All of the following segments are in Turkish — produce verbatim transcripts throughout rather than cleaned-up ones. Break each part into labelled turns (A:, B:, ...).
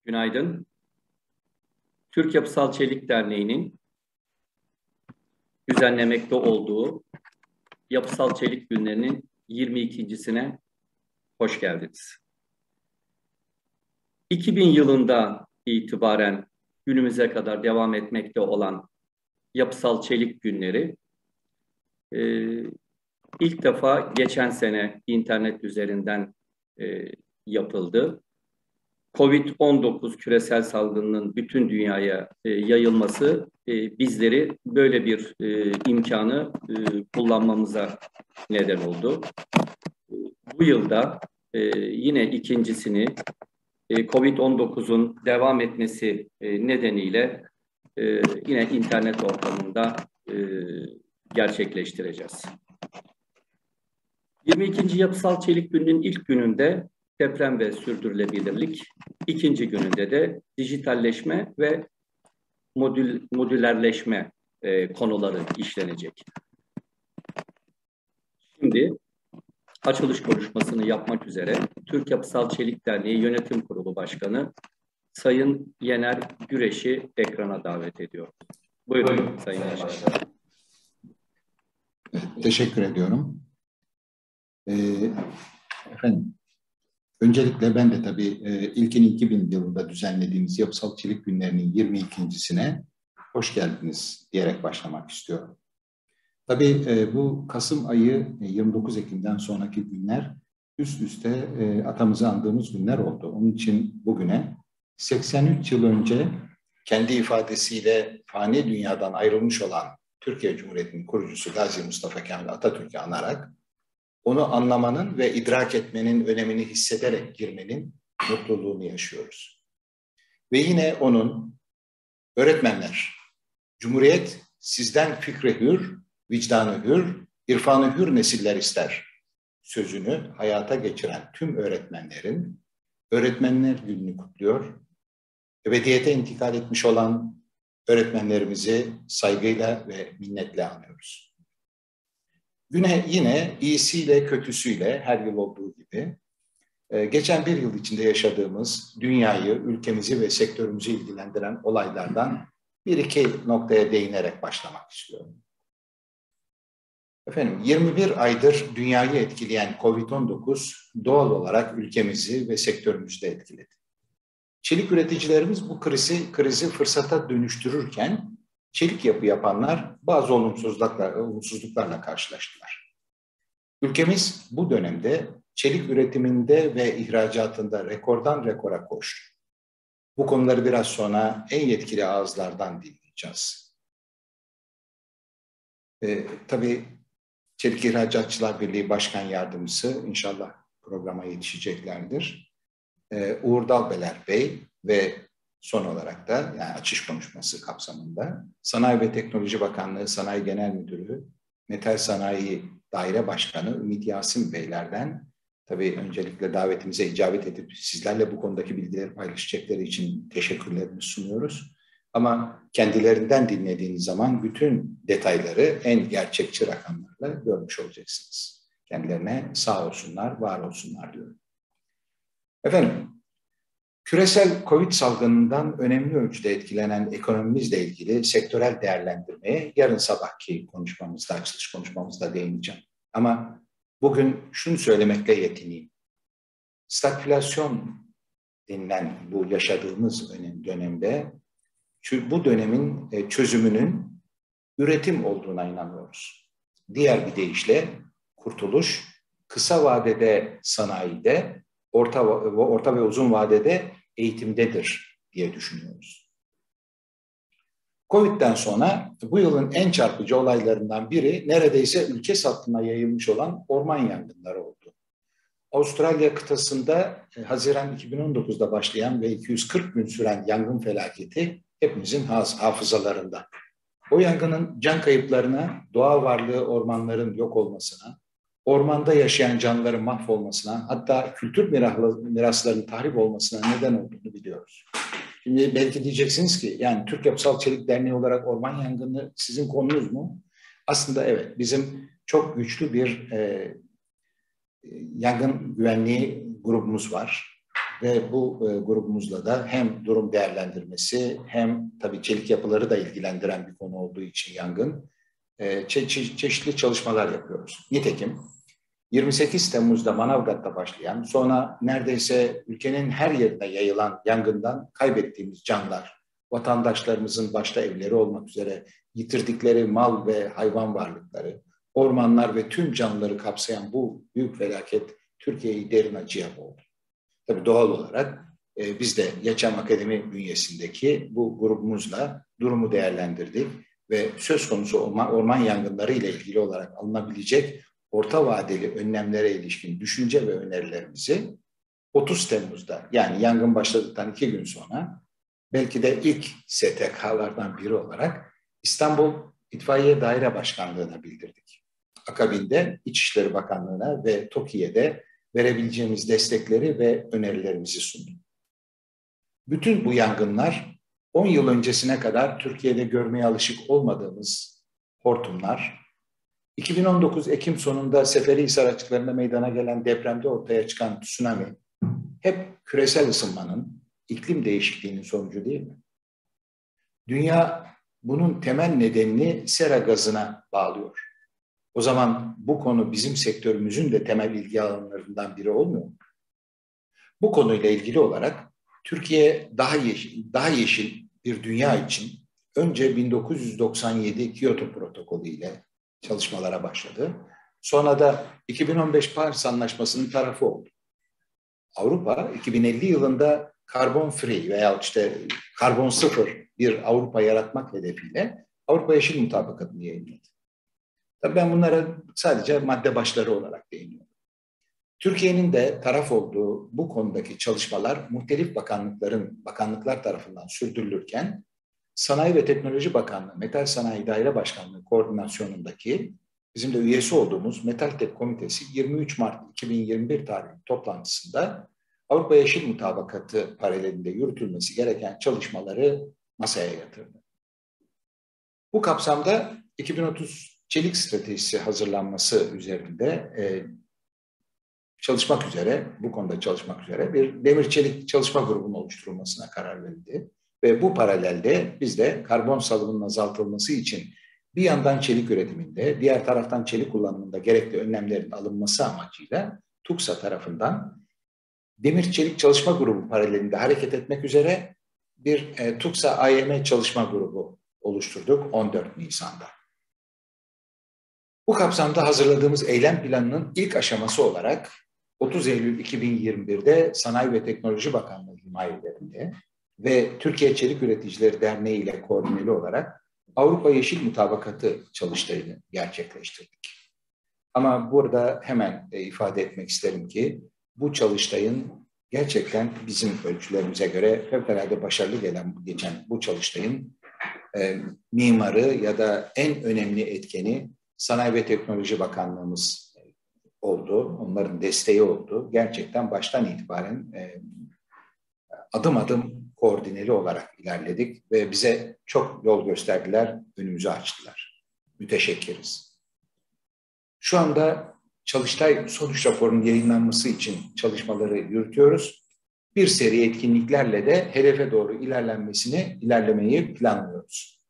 A: Günaydın. Türk Yapısal Çelik Derneği'nin düzenlemekte olduğu Yapısal Çelik Günlerinin yirmi ikincisine hoş geldiniz. iki bin yılında itibaren günümüze kadar devam etmekte olan Yapısal Çelik Günleri e, ilk defa geçen sene internet üzerinden e, yapıldı. Covid on dokuz küresel salgınının bütün dünyaya e, yayılması e, bizleri böyle bir e, imkanı e, kullanmamıza neden oldu. E, bu yılda e, yine ikincisini e, Covid on dokuzun devam etmesi e, nedeniyle e, yine internet ortamında e, gerçekleştireceğiz. yirmi ikinci Yapısal Çelik Günü'nün ilk gününde deprem ve sürdürülebilirlik, ikinci gününde de dijitalleşme ve modül, modülerleşme e, konuları işlenecek. Şimdi açılış konuşmasını yapmak üzere Türk Yapısal Çelik Derneği Yönetim Kurulu Başkanı Sayın Yener Güreş'i ekrana davet ediyorum. Buyurun, Buyurun Sayın Başkan.
B: Teşekkür ediyorum. Ee, efendim, öncelikle ben de tabii e, ilkin iki bin yılında düzenlediğimiz Yapısal Çelik Günlerinin yirmi ikincisine hoş geldiniz diyerek başlamak istiyorum. Tabii e, bu Kasım ayı yirmi dokuz Ekim'den sonraki günler üst üste e, atamızı andığımız günler oldu. Onun için bugüne seksen üç yıl önce kendi ifadesiyle fani dünyadan ayrılmış olan Türkiye Cumhuriyeti'nin kurucusu Gazi Mustafa Kemal Atatürk'ü anarak onu anlamanın ve idrak etmenin önemini hissederek girmenin mutluluğunu yaşıyoruz. Ve yine onun öğretmenler, Cumhuriyet sizden fikri hür, vicdanı hür, irfanı hür nesiller ister sözünü hayata geçiren tüm öğretmenlerin Öğretmenler Günü'nü kutluyor. Ebediyete intikal etmiş olan öğretmenlerimizi saygıyla ve minnetle anıyoruz. Güne yine iyisiyle kötüsüyle her yıl olduğu gibi geçen bir yıl içinde yaşadığımız dünyayı, ülkemizi ve sektörümüzü ilgilendiren olaylardan bir iki noktaya değinerek başlamak istiyorum. Efendim, yirmi bir aydır dünyayı etkileyen Covid on dokuz doğal olarak ülkemizi ve sektörümüzü de etkiledi. Çelik üreticilerimiz bu krizi, krizi fırsata dönüştürürken çelik yapı yapanlar bazı olumsuzluklarla, olumsuzluklarla karşılaştılar. Ülkemiz bu dönemde çelik üretiminde ve ihracatında rekordan rekora koştu. Bu konuları biraz sonra en yetkili ağızlardan dinleyeceğiz. Ee, tabii Çelik İhracatçılar Birliği Başkan Yardımcısı inşallah programa yetişeceklerdir. Ee, Uğur Dalbeler Bey ve son olarak da yani açış konuşması kapsamında Sanayi ve Teknoloji Bakanlığı Sanayi Genel Müdürü, Metal Sanayi Daire Başkanı Ümit Yasin Beylerden tabii öncelikle davetimize icabet edip sizlerle bu konudaki bilgileri paylaşacakları için teşekkürlerimizi sunuyoruz. Ama kendilerinden dinlediğiniz zaman bütün detayları en gerçekçi rakamlarla görmüş olacaksınız. Kendilerine sağ olsunlar, var olsunlar diyorum. Efendim, küresel Covid salgınından önemli ölçüde etkilenen ekonomimizle ilgili sektörel değerlendirmeye yarın sabahki konuşmamızda, açılış konuşmamızda değineceğim. Ama bugün şunu söylemekle yetineyim. Stagflasyon denilen bu yaşadığımız dönemde bu dönemin çözümünün üretim olduğuna inanıyoruz. Diğer bir deyişle kurtuluş kısa vadede sanayide, orta, orta ve uzun vadede eğitimdedir diye düşünüyoruz. Covid'den sonra bu yılın en çarpıcı olaylarından biri neredeyse ülke satına yayılmış olan orman yangınları oldu. Avustralya kıtasında Haziran iki bin on dokuzda başlayan ve iki yüz kırk gün süren yangın felaketi hepimizin hafızalarında. O yangının can kayıplarına, doğa varlığı ormanların yok olmasına, ormanda yaşayan canlıların mahvolmasına, hatta kültür miraslarının tahrip olmasına neden olduğunu biliyoruz. Şimdi belki diyeceksiniz ki, yani Türk Yapısal Çelik Derneği olarak orman yangını sizin konunuz mu? Aslında evet, bizim çok güçlü bir e, yangın güvenliği grubumuz var. Ve bu e, grubumuzla da hem durum değerlendirmesi hem tabii çelik yapıları da ilgilendiren bir konu olduğu için yangın e, çe çe çeşitli çalışmalar yapıyoruz. Nitekim yirmi sekiz Temmuz'da Manavgat'ta başlayan, sonra neredeyse ülkenin her yerine yayılan yangından kaybettiğimiz canlar, vatandaşlarımızın başta evleri olmak üzere yitirdikleri mal ve hayvan varlıkları, ormanlar ve tüm canlıları kapsayan bu büyük felaket Türkiye'yi derin acıya boğdu. Tabii doğal olarak e, biz de Yaşam Akademi bünyesindeki bu grubumuzla durumu değerlendirdik ve söz konusu orman, orman yangınları ile ilgili olarak alınabilecek orta vadeli önlemlere ilişkin düşünce ve önerilerimizi otuz Temmuz'da, yani yangın başladıktan iki gün sonra, belki de ilk S T K'lardan biri olarak İstanbul İtfaiye Daire Başkanlığı'na bildirdik. Akabinde İçişleri Bakanlığı'na ve TOKİ'ye verebileceğimiz destekleri ve önerilerimizi sunduk. Bütün bu yangınlar on yıl öncesine kadar Türkiye'de görmeye alışık olmadığımız hortumlar, iki bin on dokuz Ekim sonunda Seferihisar açıklarında meydana gelen depremde ortaya çıkan tsunami, hep küresel ısınmanın, iklim değişikliğinin sonucu değil mi? Dünya bunun temel nedenini sera gazına bağlıyor. O zaman bu konu bizim sektörümüzün de temel ilgi alanlarından biri olmuyor mu? Bu konuyla ilgili olarak Türkiye daha yeşil, daha yeşil bir dünya için önce bin dokuz yüz doksan yedi Kyoto Protokolü ile çalışmalara başladı. Sonra da iki bin on beş Paris Anlaşması'nın tarafı oldu. Avrupa iki bin elli yılında karbon free veya işte karbon sıfır bir Avrupa yaratmak hedefiyle Avrupa Yeşil Mutabakatı'nı yayınladı. Tabii ben bunlara sadece madde başları olarak değiniyorum. Türkiye'nin de taraf olduğu bu konudaki çalışmalar muhtelif bakanlıkların, bakanlıklar tarafından sürdürülürken Sanayi ve Teknoloji Bakanlığı, Metal Sanayi Daire Başkanlığı koordinasyonundaki bizim de üyesi olduğumuz Metaltek Komitesi yirmi üç Mart iki bin yirmi bir tarihli toplantısında Avrupa Yeşil Mutabakatı paralelinde yürütülmesi gereken çalışmaları masaya yatırdı. Bu kapsamda iki bin otuz çelik stratejisi hazırlanması üzerinde e, çalışmak üzere, bu konuda çalışmak üzere bir demir çelik çalışma grubunun oluşturulmasına karar verildi. Ve bu paralelde biz de karbon salımının azaltılması için bir yandan çelik üretiminde, diğer taraftan çelik kullanımında gerekli önlemlerin alınması amacıyla TUKSA tarafından demir çelik çalışma grubu paralelinde hareket etmek üzere bir e, TUKSA A Y M çalışma grubu oluşturduk on dört Nisan'da. Bu kapsamda hazırladığımız eylem planının ilk aşaması olarak otuz Eylül iki bin yirmi bir'de Sanayi ve Teknoloji Bakanlığı himayelerinde ve Türkiye Çelik Üreticileri Derneği ile koordineli olarak Avrupa Yeşil Mutabakatı çalıştayını gerçekleştirdik. Ama burada hemen e, ifade etmek isterim ki bu çalıştayın gerçekten bizim ölçülerimize göre fevkalade başarılı gelen geçen bu çalıştayın e, mimarı ya da en önemli etkeni Sanayi ve Teknoloji Bakanlığımız oldu. Onların desteği oldu. Gerçekten baştan itibaren e, adım adım koordineli olarak ilerledik ve bize çok yol gösterdiler, önümüzü açtılar. Müteşekkiriz. Şu anda Çalıştay sonuç raporunun yayınlanması için çalışmaları yürütüyoruz. Bir seri etkinliklerle de hedefe doğru ilerlenmesini, ilerlemeyi planlıyoruz.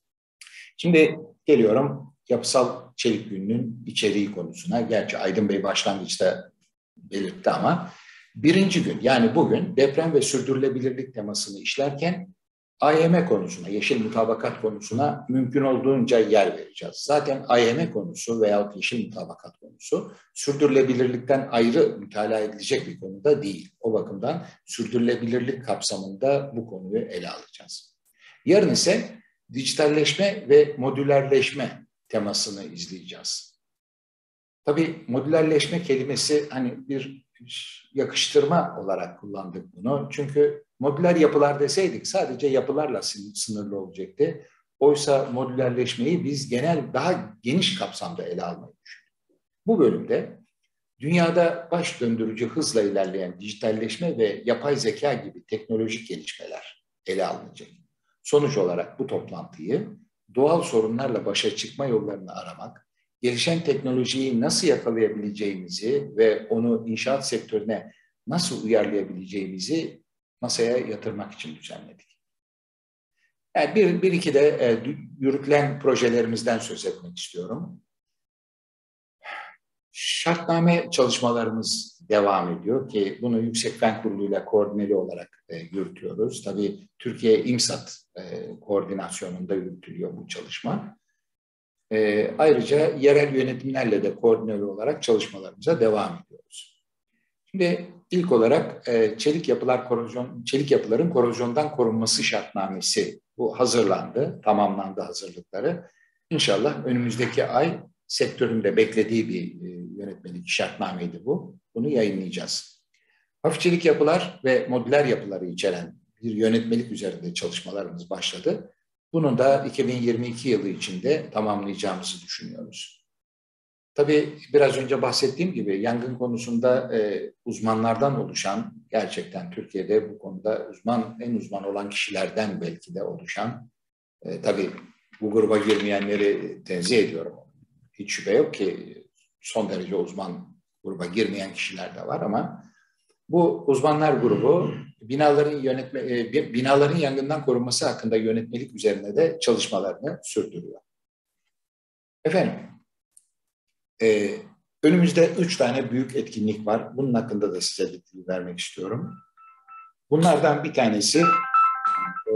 B: Şimdi geliyorum yapısal çelik gününün içeriği konusuna. Gerçi Aydın Bey başlangıçta belirtti ama birinci gün, yani bugün deprem ve sürdürülebilirlik temasını işlerken A Y M konusuna, yeşil mutabakat konusuna mümkün olduğunca yer vereceğiz. Zaten A Y M konusu veyahut yeşil mutabakat konusu sürdürülebilirlikten ayrı mütalaa edilecek bir konuda değil. O bakımdan sürdürülebilirlik kapsamında bu konuyu ele alacağız. Yarın ise dijitalleşme ve modülerleşme temasını izleyeceğiz. Tabii modülerleşme kelimesi hani bir yakıştırma olarak kullandık bunu. Çünkü modüler yapılar deseydik sadece yapılarla sınırlı olacaktı. Oysa modülerleşmeyi biz genel, daha geniş kapsamda ele almayı düşündük. Bu bölümde dünyada baş döndürücü hızla ilerleyen dijitalleşme ve yapay zeka gibi teknolojik gelişmeler ele alınacak. Sonuç olarak bu toplantıyı doğal sorunlarla başa çıkma yollarını aramak, gelişen teknolojiyi nasıl yakalayabileceğimizi ve onu inşaat sektörüne nasıl uyarlayabileceğimizi masaya yatırmak için düzenledik. Yani bir, bir iki de e, yürütülen projelerimizden söz etmek istiyorum. Şartname çalışmalarımız devam ediyor ki bunu Yüksek Fen Kurulu ile koordineli olarak e, yürütüyoruz. Tabii Türkiye İMSAT e, koordinasyonunda yürütülüyor bu çalışma. E, ayrıca yerel yönetimlerle de koordineli olarak çalışmalarımıza devam ediyoruz. Şimdi ilk olarak e, çelik yapılar korozyon, çelik yapıların korozyondan korunması şartnamesi bu hazırlandı, tamamlandı hazırlıkları. İnşallah önümüzdeki ay sektörün de beklediği bir e, yönetmelik şartnameydi bu. Bunu yayınlayacağız. Hafif çelik yapılar ve modüler yapıları içeren bir yönetmelik üzerinde çalışmalarımız başladı. Bunu da iki bin yirmi iki yılı içinde tamamlayacağımızı düşünüyoruz. Tabii biraz önce bahsettiğim gibi yangın konusunda e, uzmanlardan oluşan, gerçekten Türkiye'de bu konuda uzman, en uzman olan kişilerden belki de oluşan, e, tabii bu gruba girmeyenleri tenzih ediyorum. Hiç şüphe yok ki son derece uzman gruba girmeyen kişiler de var ama bu uzmanlar grubu binaların yönetme, e, binaların yangından korunması hakkında yönetmelik üzerine de çalışmalarını sürdürüyor. Efendim, e, önümüzde üç tane büyük etkinlik var. Bunun hakkında da size bilgi vermek istiyorum. Bunlardan bir tanesi e,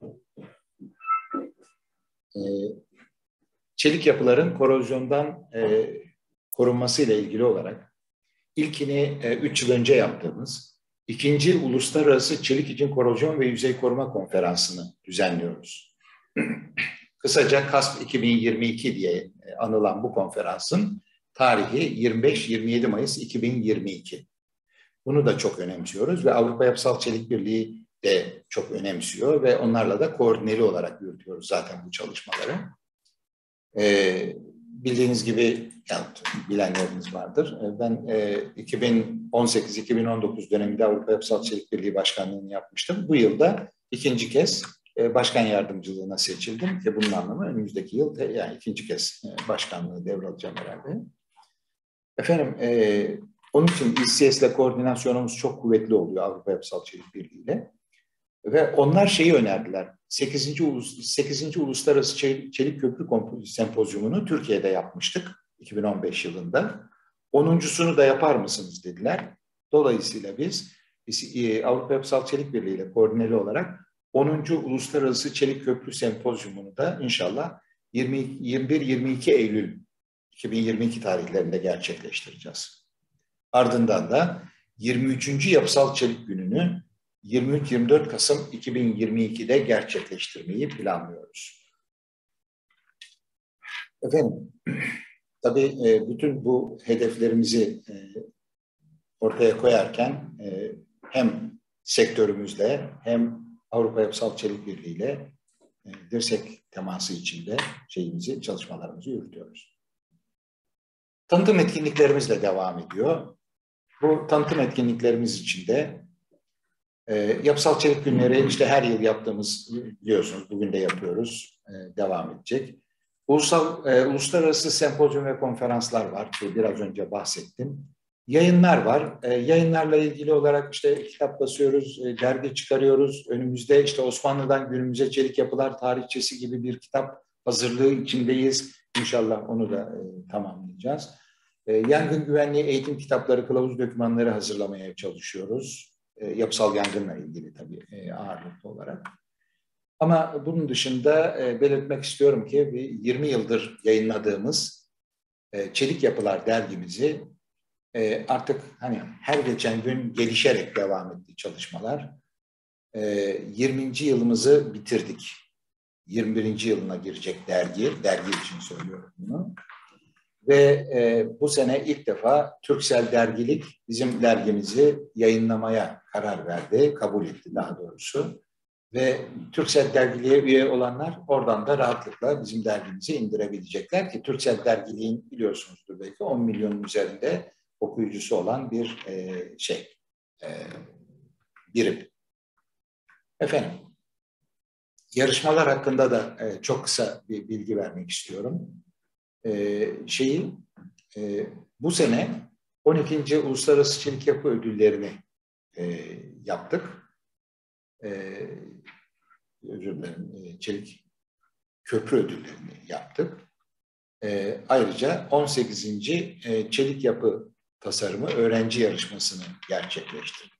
B: e, çelik yapıların korozyondan e, korunması ile ilgili olarak ilkini üç yıl önce yaptığımız ikinci Uluslararası Çelik için Korozyon ve Yüzey Koruma Konferansı'nı düzenliyoruz. Kısaca KASP iki bin yirmi iki diye anılan bu konferansın tarihi yirmi beş yirmi yedi Mayıs iki bin yirmi iki. Bunu da çok önemsiyoruz ve Avrupa Yapısal Çelik Birliği de çok önemsiyor ve onlarla da koordineli olarak yürütüyoruz zaten bu çalışmaları. Ee, bildiğiniz gibi, yani bilenleriniz vardır. Ben e, iki bin on sekiz iki bin on dokuz döneminde Avrupa Yapısal Çelik Birliği Başkanlığı'nı yapmıştım. Bu yılda ikinci kez e, başkan yardımcılığına seçildim ki bunun anlamı önümüzdeki yıl yani ikinci kez e, başkanlığı devralacağım herhalde. Efendim, e, onun için İ C S ile koordinasyonumuz çok kuvvetli oluyor Avrupa Yapısal Çelik Birliği ile. Ve onlar şeyi önerdiler. sekizinci. Ulus, sekizinci Uluslararası Çelik Köprü Sempozyumunu Türkiye'de yapmıştık iki bin on beş yılında. onuncusunu da yapar mısınız dediler. Dolayısıyla biz, biz Avrupa Yapısal Çelik Birliği ile koordineli olarak onuncu Uluslararası Çelik Köprü Sempozyumunu da inşallah yirmi bir yirmi iki Eylül iki bin yirmi iki tarihlerinde gerçekleştireceğiz. Ardından da yirmi üçüncü Yapısal Çelik Günü'nü yirmi üç yirmi dört Kasım iki bin yirmi iki'de gerçekleştirmeyi planlıyoruz. Efendim, tabii bütün bu hedeflerimizi ortaya koyarken hem sektörümüzle hem Avrupa Yapısal Çelik Birliği ile dirsek teması içinde şeyimizi, çalışmalarımızı yürütüyoruz. Tanıtım etkinliklerimizle devam ediyor. Bu tanıtım etkinliklerimiz içinde E, yapısal çelik günleri işte her yıl yaptığımız, biliyorsunuz bugün de yapıyoruz, e, devam edecek. Ulusal, e, uluslararası sempozyum ve konferanslar var ki biraz önce bahsettim. Yayınlar var. E, yayınlarla ilgili olarak işte kitap basıyoruz, e, dergi çıkarıyoruz. Önümüzde işte Osmanlı'dan günümüze çelik yapılar tarihçesi gibi bir kitap hazırlığı içindeyiz. İnşallah onu da e, tamamlayacağız. E, yangın güvenliği eğitim kitapları, kılavuz dokümanları hazırlamaya çalışıyoruz. Yapısal yangınla ilgili tabii ağırlıklı olarak. Ama bunun dışında belirtmek istiyorum ki yirmi yıldır yayınladığımız Çelik Yapılar dergimizi artık hani her geçen gün gelişerek devam etti çalışmalar. yirminci yılımızı bitirdik. yirmi birinci yılına girecek dergi, dergi için söylüyorum bunu. Ve e, bu sene ilk defa Türksel Dergilik bizim dergimizi yayınlamaya karar verdi, kabul etti daha doğrusu. Ve Türksel Dergiliğe üye olanlar oradan da rahatlıkla bizim dergimizi indirebilecekler ki Türksel Dergiliğin biliyorsunuzdur belki on milyonun üzerinde okuyucusu olan bir e, şey, e, birim. Efendim, yarışmalar hakkında da e, çok kısa bir bilgi vermek istiyorum. Ee, şeyi e, bu sene on ikinci Uluslararası Çelik Yapı Ödülleri'ni e, yaptık. E, özür dilerim, e, çelik köprü ödüllerini yaptık. E, ayrıca on sekizinci E, çelik yapı tasarımı öğrenci yarışmasını gerçekleştirdik.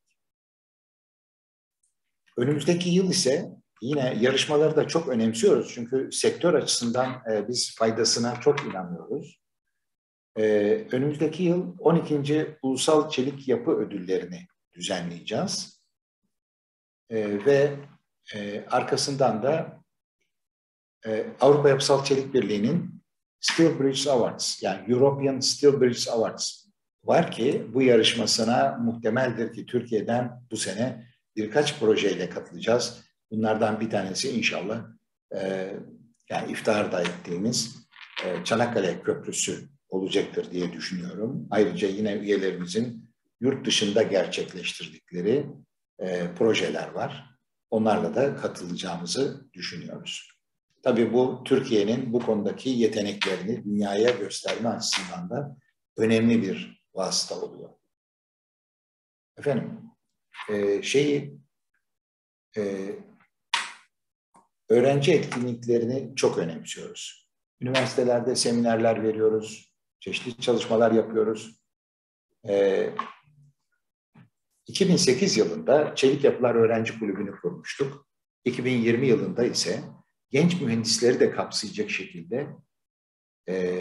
B: Önümüzdeki yıl ise yine yarışmaları da çok önemsiyoruz. Çünkü sektör açısından e, biz faydasına çok inanıyoruz. E, önümüzdeki yıl on ikinci Ulusal Çelik Yapı Ödülleri'ni düzenleyeceğiz. E, ve e, arkasından da e, Avrupa Yapısal Çelik Birliği'nin Steel Bridges Awards, yani European Steel Bridges Awards var ki bu yarışmasına muhtemeldir ki Türkiye'den bu sene birkaç projeyle katılacağız. Bunlardan bir tanesi inşallah e, yani iftihar da ettiğimiz e, Çanakkale Köprüsü olacaktır diye düşünüyorum. Ayrıca yine üyelerimizin yurt dışında gerçekleştirdikleri e, projeler var. Onlarla da katılacağımızı düşünüyoruz. Tabii bu Türkiye'nin bu konudaki yeteneklerini dünyaya gösterme açısından da önemli bir vasıta oluyor. Efendim, e, şeyi e, öğrenci etkinliklerini çok önemsiyoruz. Üniversitelerde seminerler veriyoruz, çeşitli çalışmalar yapıyoruz. E, iki bin sekiz yılında Çelik Yapılar Öğrenci Kulübü'nü kurmuştuk. iki bin yirmi yılında ise genç mühendisleri de kapsayacak şekilde e,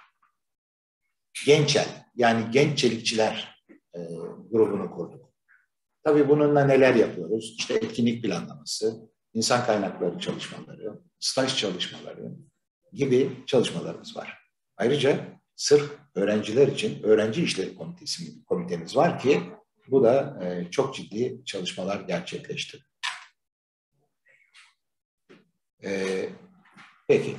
B: Gençel, yani genç çelikçiler e, grubunu kurduk. Tabii bununla neler yapıyoruz? İşte etkinlik planlaması, insan kaynakları çalışmaları, staj çalışmaları gibi çalışmalarımız var. Ayrıca sırf öğrenciler için öğrenci işleri komitesi, komitemiz var ki bu da e, çok ciddi çalışmalar gerçekleştirdi. E, peki.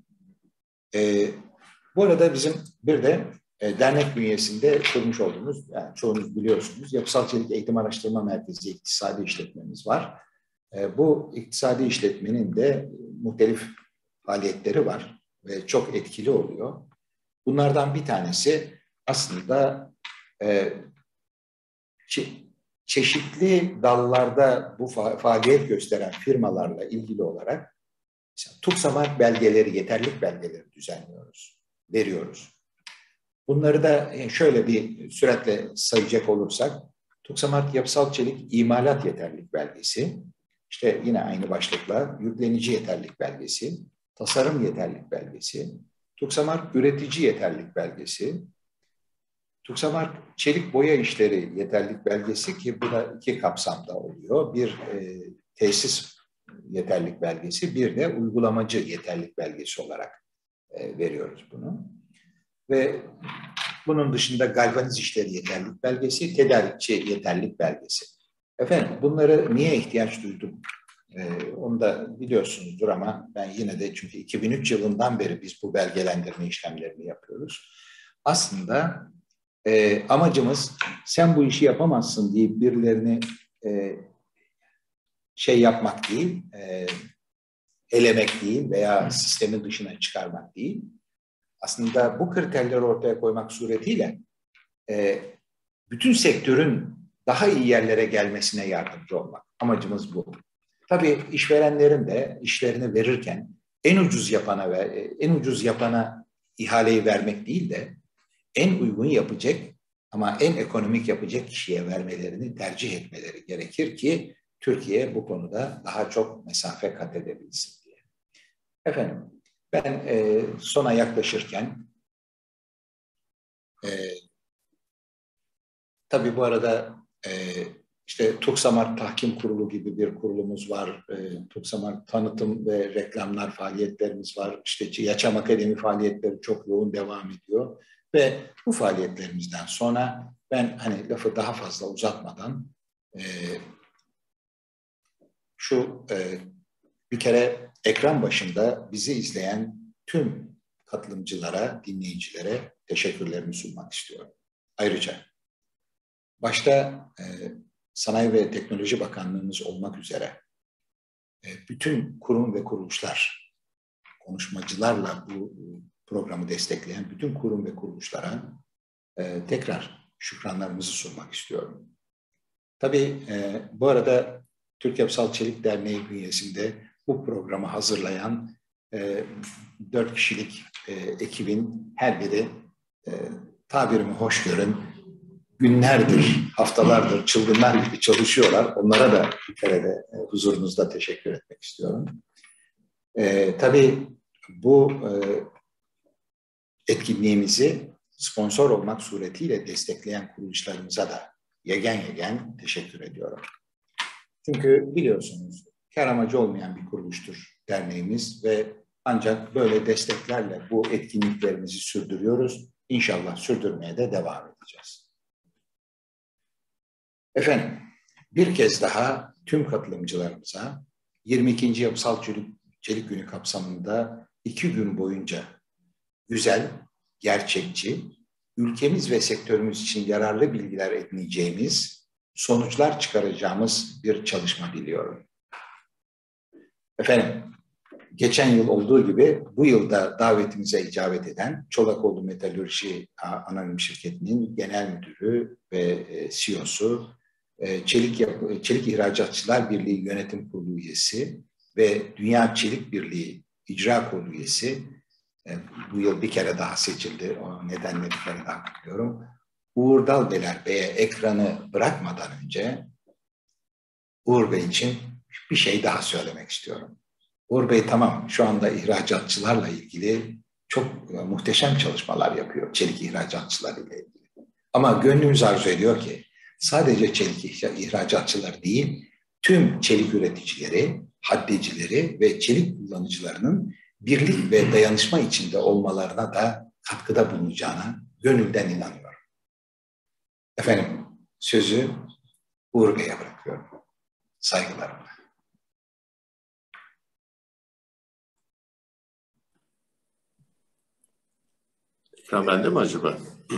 B: E, bu arada bizim bir de e, dernek bünyesinde kurmuş olduğumuz, yani çoğunuz biliyorsunuz, Yapısal Çelik Eğitim Araştırma Merkezi İktisadi İşletmemiz var. E, bu iktisadi işletmenin de muhtelif faaliyetleri var ve çok etkili oluyor. Bunlardan bir tanesi aslında e, çe çeşitli dallarda bu fa faaliyet gösteren firmalarla ilgili olarak TÜKSAMART belgeleri, yeterlilik belgeleri düzenliyoruz, veriyoruz. Bunları da şöyle bir süratle sayacak olursak, TÜKSAMART Yapısal Çelik İmalat Yeterlilik Belgesi, işte yine aynı başlıkla yüklenici yeterlilik belgesi, tasarım yeterlilik belgesi, TÜKSAMART Üretici Yeterlilik Belgesi, TÜKSAMART Çelik Boya İşleri Yeterlilik Belgesi ki bu da iki kapsamda oluyor. Bir e, tesis yeterlilik belgesi, bir de uygulamacı yeterlilik belgesi olarak e, veriyoruz bunu. Ve bunun dışında galvaniz işleri yeterlilik belgesi, tedarikçi yeterlilik belgesi. Efendim bunları niye ihtiyaç duydum? E, onu da biliyorsunuzdur ama ben yine de, çünkü iki bin üç yılından beri biz bu belgelendirme işlemlerini yapıyoruz. Aslında e, amacımız sen bu işi yapamazsın deyip birilerini e, şey yapmak değil, e, elemek değil veya sistemin dışına çıkarmak değil. Aslında bu kriterleri ortaya koymak suretiyle e, bütün sektörün daha iyi yerlere gelmesine yardımcı olmak. Amacımız bu. Tabii işverenlerin de işlerini verirken en ucuz yapana ve en ucuz yapana ihaleyi vermek değil de en uygun yapacak ama en ekonomik yapacak kişiye vermelerini tercih etmeleri gerekir ki Türkiye bu konuda daha çok mesafe kat edebilsin diye. Efendim, ben e, sona yaklaşırken e, tabii bu arada e, işte TÜKSAMART Tahkim Kurulu gibi bir kurulumuz var. E, TÜKSAMART tanıtım ve reklamlar faaliyetlerimiz var. İşte Yaşam Akademi faaliyetleri çok yoğun devam ediyor. Ve bu faaliyetlerimizden sonra ben hani lafı daha fazla uzatmadan e, şu e, bir kere ekran başında bizi izleyen tüm katılımcılara, dinleyicilere teşekkürlerimi sunmak istiyorum. Ayrıca başta e, Sanayi ve Teknoloji Bakanlığımız olmak üzere e, bütün kurum ve kuruluşlar, konuşmacılarla bu programı destekleyen bütün kurum ve kuruluşlara e, tekrar şükranlarımızı sunmak istiyorum. Tabii e, bu arada Türk Yapısal Çelik Derneği bünyesinde bu programı hazırlayan e, dört kişilik e, ekibin her biri e, tabirimi hoş görün, günlerdir, haftalardır çılgınlar gibi çalışıyorlar. Onlara da bir kere de e, huzurunuzda teşekkür etmek istiyorum. E, tabii bu e, etkinliğimizi sponsor olmak suretiyle destekleyen kuruluşlarımıza da yegen yegen teşekkür ediyorum. Çünkü biliyorsunuz kar amacı olmayan bir kuruluştur derneğimiz ve ancak böyle desteklerle bu etkinliklerimizi sürdürüyoruz. İnşallah sürdürmeye de devam edeceğiz. Efendim, bir kez daha tüm katılımcılarımıza yirmi ikinci Yapısal Çelik, Çelik Günü kapsamında iki gün boyunca güzel, gerçekçi, ülkemiz ve sektörümüz için yararlı bilgiler edineceğimiz, sonuçlar çıkaracağımız bir çalışma diliyorum. Efendim, geçen yıl olduğu gibi bu yılda davetimize icabet eden Çolakoğlu Metalürji Anonim Şirketi'nin genel müdürü ve C E O'su, Çelik, Çelik İhracatçılar Birliği Yönetim Kurulu üyesi ve Dünya Çelik Birliği İcra Kurulu üyesi, bu yıl bir kere daha seçildi, o nedenle bir kere daha kutluyorum. Uğur Dalbeler Bey'e ekranı bırakmadan önce Uğur Bey için bir şey daha söylemek istiyorum. Uğur Bey tamam şu anda ihracatçılarla ilgili çok muhteşem çalışmalar yapıyor, çelik ihracatçıları ile ilgili. Ama gönlümüz arzu ediyor ki sadece çelik ihracatçıları değil, tüm çelik üreticileri, haddecileri ve çelik kullanıcılarının birlik ve dayanışma içinde olmalarına da katkıda bulunacağına gönülden inanıyorum. Efendim, sözü Uğur Bey'e bırakıyorum. Saygılarımla.
C: Ekran bende mi acaba?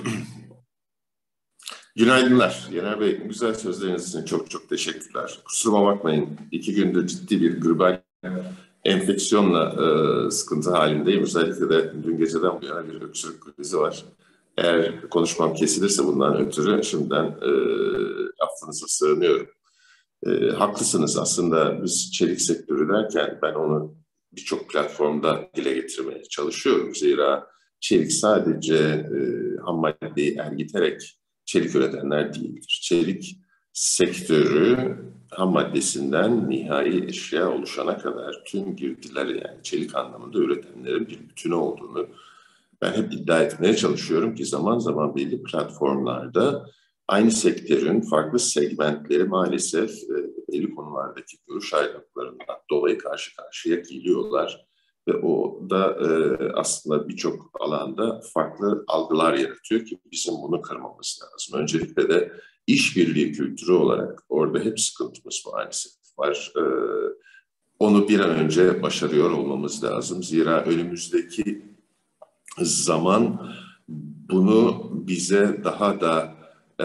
C: Günaydınlar. Yener Bey, güzel sözleriniz için çok çok teşekkürler. Kusuruma bakmayın, iki gündür ciddi bir gribal enfeksiyonla e, sıkıntı halindeyim. Özellikle de dün geceden bu yana bir öksürük krizi var. Eğer konuşmam kesilirse bundan ötürü şimdiden e, affınıza sığınıyorum. E, haklısınız aslında biz çelik sektörü derken ben onu birçok platformda dile getirmeye çalışıyorum. Zira çelik sadece e, ham maddeyi ergiterek çelik üretenler değildir. Çelik sektörü ham maddesinden nihai eşya oluşana kadar tüm girdileri yani çelik anlamında üretenlerin bir bütünü olduğunu ben hep iddia etmeye çalışıyorum ki zaman zaman belli platformlarda aynı sektörün farklı segmentleri maalesef e, belli konulardaki görüş ayrılıklarından dolayı karşı karşıya geliyorlar. Ve o da e, aslında birçok alanda farklı algılar yaratıyor ki bizim bunu kırmamız lazım. Öncelikle de işbirliği kültürü olarak orada hep sıkıntımız maalesef var. E, onu bir an önce başarıyor olmamız lazım. Zira önümüzdeki zaman bunu bize daha da e,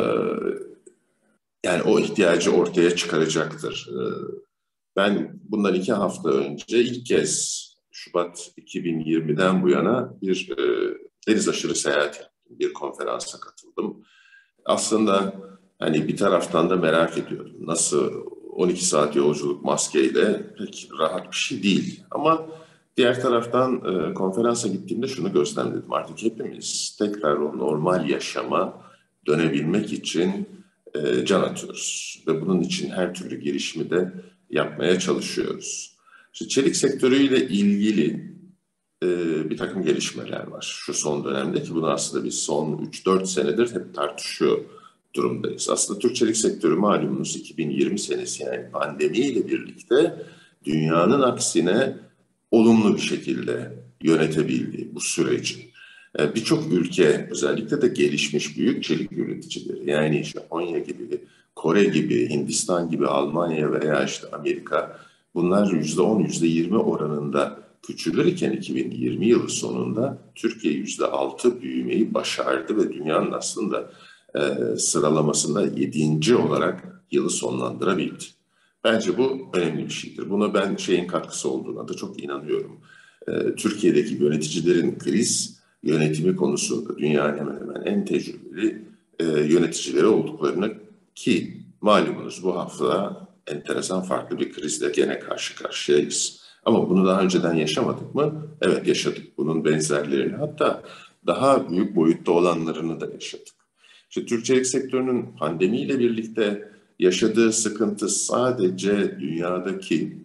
C: yani o ihtiyacı ortaya çıkaracaktır. E, Ben bundan iki hafta önce ilk kez Şubat iki bin yirmiden bu yana bir e, deniz aşırı seyahat yaptım. Bir konferansa katıldım. Aslında hani bir taraftan da merak ediyordum. Nasıl on iki saat yolculuk maskeyle pek rahat bir şey değil. Ama diğer taraftan e, konferansa gittiğimde şunu gözlemledim. Artık hepimiz tekrar o normal yaşama dönebilmek için e, can atıyoruz. Ve bunun için her türlü girişimi de yapmaya çalışıyoruz. İşte çelik sektörüyle ilgili e, bir takım gelişmeler var şu son dönemde ki bunu aslında biz son üç dört senedir hep tartışıyor durumdayız. Aslında Türk çelik sektörü malumunuz iki bin yirmi senesi yani pandemiyle birlikte dünyanın aksine olumlu bir şekilde yönetebildiği bu süreci. E, Birçok ülke özellikle de gelişmiş büyük çelik üreticileri yani Japonya gibi, Kore gibi, Hindistan gibi, Almanya veya işte Amerika bunlar yüzde on, yüzde yirmi oranında küçülürken iki bin yirmi yılı sonunda Türkiye yüzde altı büyümeyi başardı ve dünyanın aslında e, sıralamasında yedinci olarak yılı sonlandırabildi. Bence bu önemli bir şeydir. Buna ben şeyin katkısı olduğuna da çok inanıyorum. E, Türkiye'deki yöneticilerin kriz yönetimi konusunda dünyanın hemen hemen en tecrübeli e, yöneticileri olduklarını ki malumunuz bu hafta enteresan farklı bir krizle gene karşı karşıyayız. Ama bunu daha önceden yaşamadık mı? Evet yaşadık. Bunun benzerlerini, hatta daha büyük boyutta olanlarını da yaşadık. İşte Türk çelik sektörünün pandemiyle birlikte yaşadığı sıkıntı sadece dünyadaki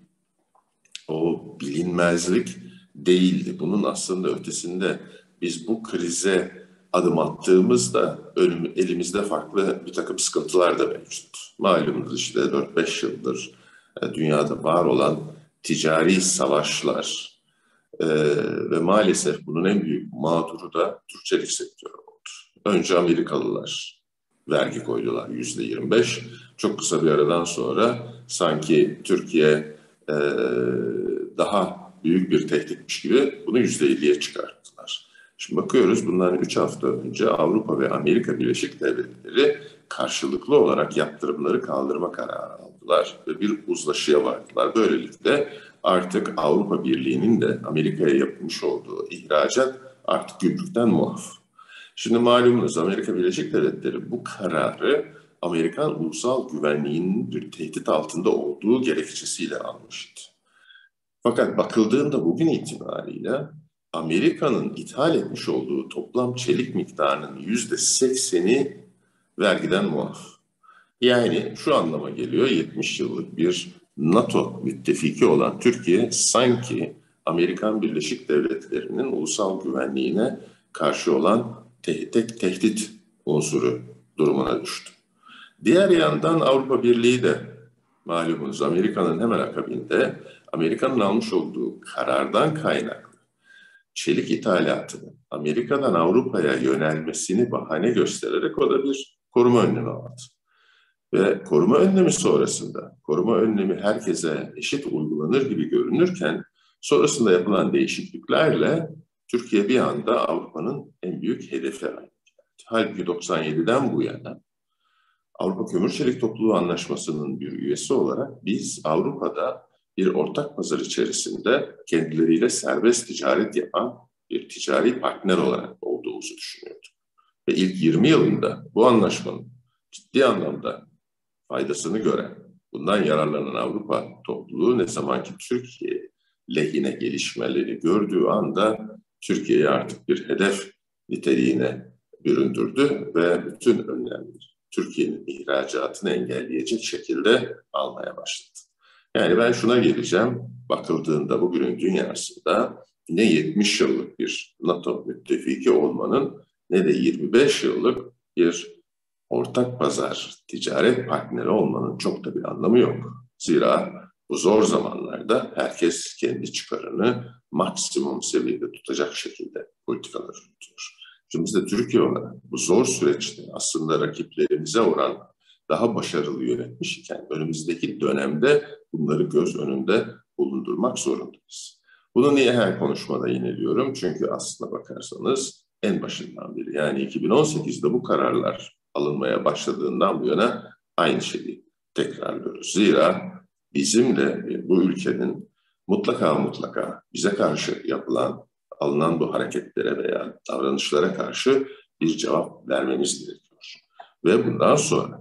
C: o bilinmezlik değildi. Bunun aslında ötesinde biz bu krize adım attığımızda önüm, elimizde farklı bir takım sıkıntılar da mevcut. Malumunuz işte dört beş yıldır dünyada var olan ticari savaşlar e, ve maalesef bunun en büyük mağduru da Türk çelik sektörü oldu. Önce Amerikalılar vergi koydular yüzde yirmi beş. Çok kısa bir aradan sonra sanki Türkiye e, daha büyük bir tehditmiş gibi bunu yüzde elliye çıkarttılar. Şimdi bakıyoruz bundan üç hafta önce Avrupa ve Amerika Birleşik Devletleri karşılıklı olarak yaptırımları kaldırma kararı aldılar ve bir uzlaşıya vardılar. Böylelikle artık Avrupa Birliği'nin de Amerika'ya yapmış olduğu ihracat artık gümrükten muaf. Şimdi malumunuz Amerika Birleşik Devletleri bu kararı Amerikan ulusal güvenliğinin bir tehdit altında olduğu gerekçesiyle almıştı. Fakat bakıldığında bugün itibariyle Amerika'nın ithal etmiş olduğu toplam çelik miktarının yüzde sekseni vergiden muaf. Yani şu anlama geliyor, yetmiş yıllık bir NATO müttefiki olan Türkiye sanki Amerikan Birleşik Devletleri'nin ulusal güvenliğine karşı olan te- tek tehdit unsuru durumuna düştü. Diğer yandan Avrupa Birliği de malumunuz Amerika'nın hemen akabinde Amerika'nın almış olduğu karardan kaynaklı çelik ithalatını Amerika'dan Avrupa'ya yönelmesini bahane göstererek o da bir koruma önlemi aldı. Ve koruma önlemi sonrasında, koruma önlemi herkese eşit uygulanır gibi görünürken sonrasında yapılan değişikliklerle Türkiye bir anda Avrupa'nın en büyük hedefi haline geldi. Halbuki doksan yediden bu yana Avrupa Kömür Çelik Topluluğu Anlaşması'nın bir üyesi olarak biz Avrupa'da bir ortak pazar içerisinde kendileriyle serbest ticaret yapan bir ticari partner olarak olduğumuzu düşünüyorduk. Ve ilk yirmi yılında bu anlaşmanın ciddi anlamda faydasını gören, bundan yararlanan Avrupa topluluğu ne zaman ki Türkiye lehine gelişmeleri gördüğü anda Türkiye'yi artık bir hedef niteliğine büründürdü ve bütün önlemleri Türkiye'nin ihracatını engelleyecek şekilde almaya başladı. Yani ben şuna geleceğim, bakıldığında bugünün dünyasında ne yetmiş yıllık bir NATO müttefiki olmanın ne de yirmi beş yıllık bir ortak pazar, ticaret partneri olmanın çok da bir anlamı yok. Zira bu zor zamanlarda herkes kendi çıkarını maksimum seviyede tutacak şekilde politikalar yürütüyor. Şimdi biz de Türkiye olarak bu zor süreçte aslında rakiplerimize oran daha başarılı yönetmiş iken önümüzdeki dönemde bunları göz önünde bulundurmak zorundayız. Bunu niye her konuşmada yineliyorum? Çünkü aslına bakarsanız en başından beri yani iki bin on sekizde bu kararlar alınmaya başladığından bu yana aynı şeyi tekrarlıyoruz. Zira bizimle bu ülkenin mutlaka mutlaka bize karşı yapılan, alınan bu hareketlere veya davranışlara karşı bir cevap vermemiz gerekiyor. Ve bundan sonra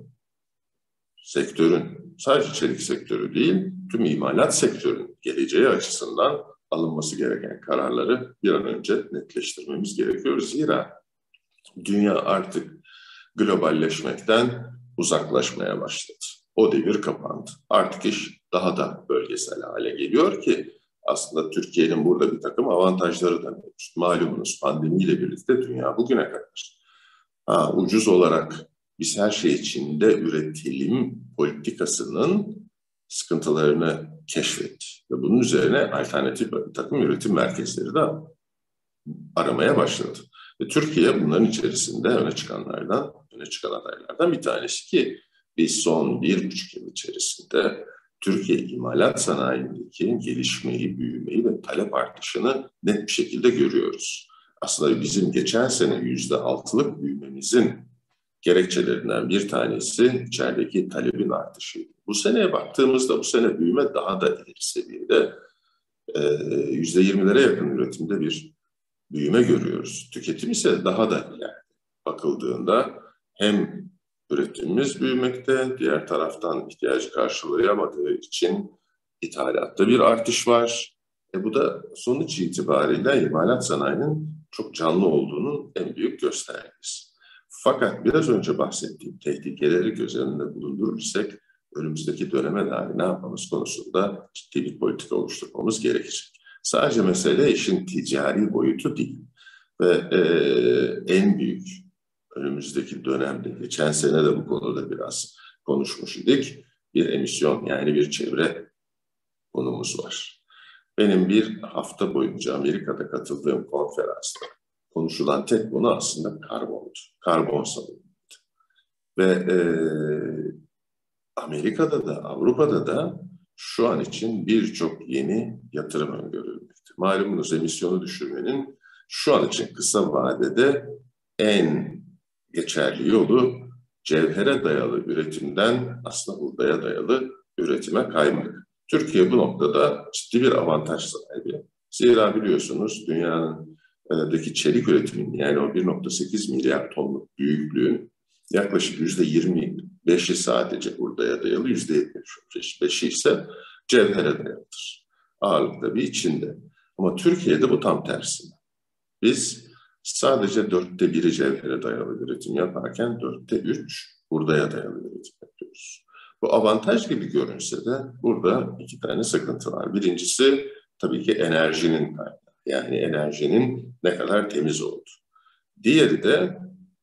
C: sektörün, sadece çelik sektörü değil, tüm imalat sektörünün geleceği açısından alınması gereken kararları bir an önce netleştirmemiz gerekiyor. Zira dünya artık globalleşmekten uzaklaşmaya başladı. O devir kapandı. Artık iş daha da bölgesel hale geliyor ki aslında Türkiye'nin burada bir takım avantajları da mevcut. Malumunuz pandemiyle birlikte dünya bugüne kadar ha, ucuz olarak biz her şey içinde üretelim politikasının sıkıntılarını keşfetti. Ve bunun üzerine alternatif bir takım üretim merkezleri de aramaya başladı. Ve Türkiye bunların içerisinde öne çıkanlardan, öne çıkan adaylardan bir tanesi ki biz son bir buçuk yıl içerisinde Türkiye imalat sanayindeki gelişmeyi, büyümeyi ve talep artışını net bir şekilde görüyoruz. Aslında bizim geçen sene yüzde altılık büyümemizin gerekçelerinden bir tanesi içerideki talebin artışıydı. Bu seneye baktığımızda bu sene büyüme daha da ileri seviyede yüzde yirmilere yakın üretimde bir büyüme görüyoruz. Tüketim ise daha da ileride. Bakıldığında hem üretimimiz büyümekte. Diğer taraftan ihtiyacı karşılayamadığı için ithalatta bir artış var. E bu da sonuç itibariyle imalat sanayinin çok canlı olduğunun en büyük göstergesi. Fakat biraz önce bahsettiğim tehlikeleri göz önünde bulundurursak önümüzdeki döneme dair ne yapmamız konusunda ciddi bir politika oluşturmamız gerekecek. Sadece mesele işin ticari boyutu değil. Ve e, en büyük önümüzdeki dönemde, geçen sene de bu konuda biraz konuşmuş idik, bir emisyon yani bir çevre konumuz var. Benim bir hafta boyunca Amerika'da katıldığım konferansta konuşulan tek konu aslında karbondu. Karbon salınımıydı. Ve e, Amerika'da da Avrupa'da da şu an için birçok yeni yatırım öngörülmekte. Malumunuz emisyonu düşürmenin şu an için kısa vadede en geçerli yolu cevhere dayalı üretimden aslında buğdaya dayalı üretime kaymak. Türkiye bu noktada ciddi bir avantaj sahibi. Zira biliyorsunuz dünyadaki çelik üretiminin yani o bir nokta sekiz milyar tonluk büyüklüğün yaklaşık yüzde yirmi beşi sadece buğdaya dayalı, yüzde yetmiş beşi ise cevhere dayalıdır. Ağırlıkta bir içinde. Ama Türkiye'de bu tam tersine. Biz sadece dörtte biri cevhere dayalı üretim yaparken dörtte üç buğdaya dayalı üretim yapıyoruz. Bu avantaj gibi görünse de burada iki tane sıkıntı var. Birincisi tabii ki enerjinin kaynağı. Yani enerjinin ne kadar temiz olduğu. Diğeri de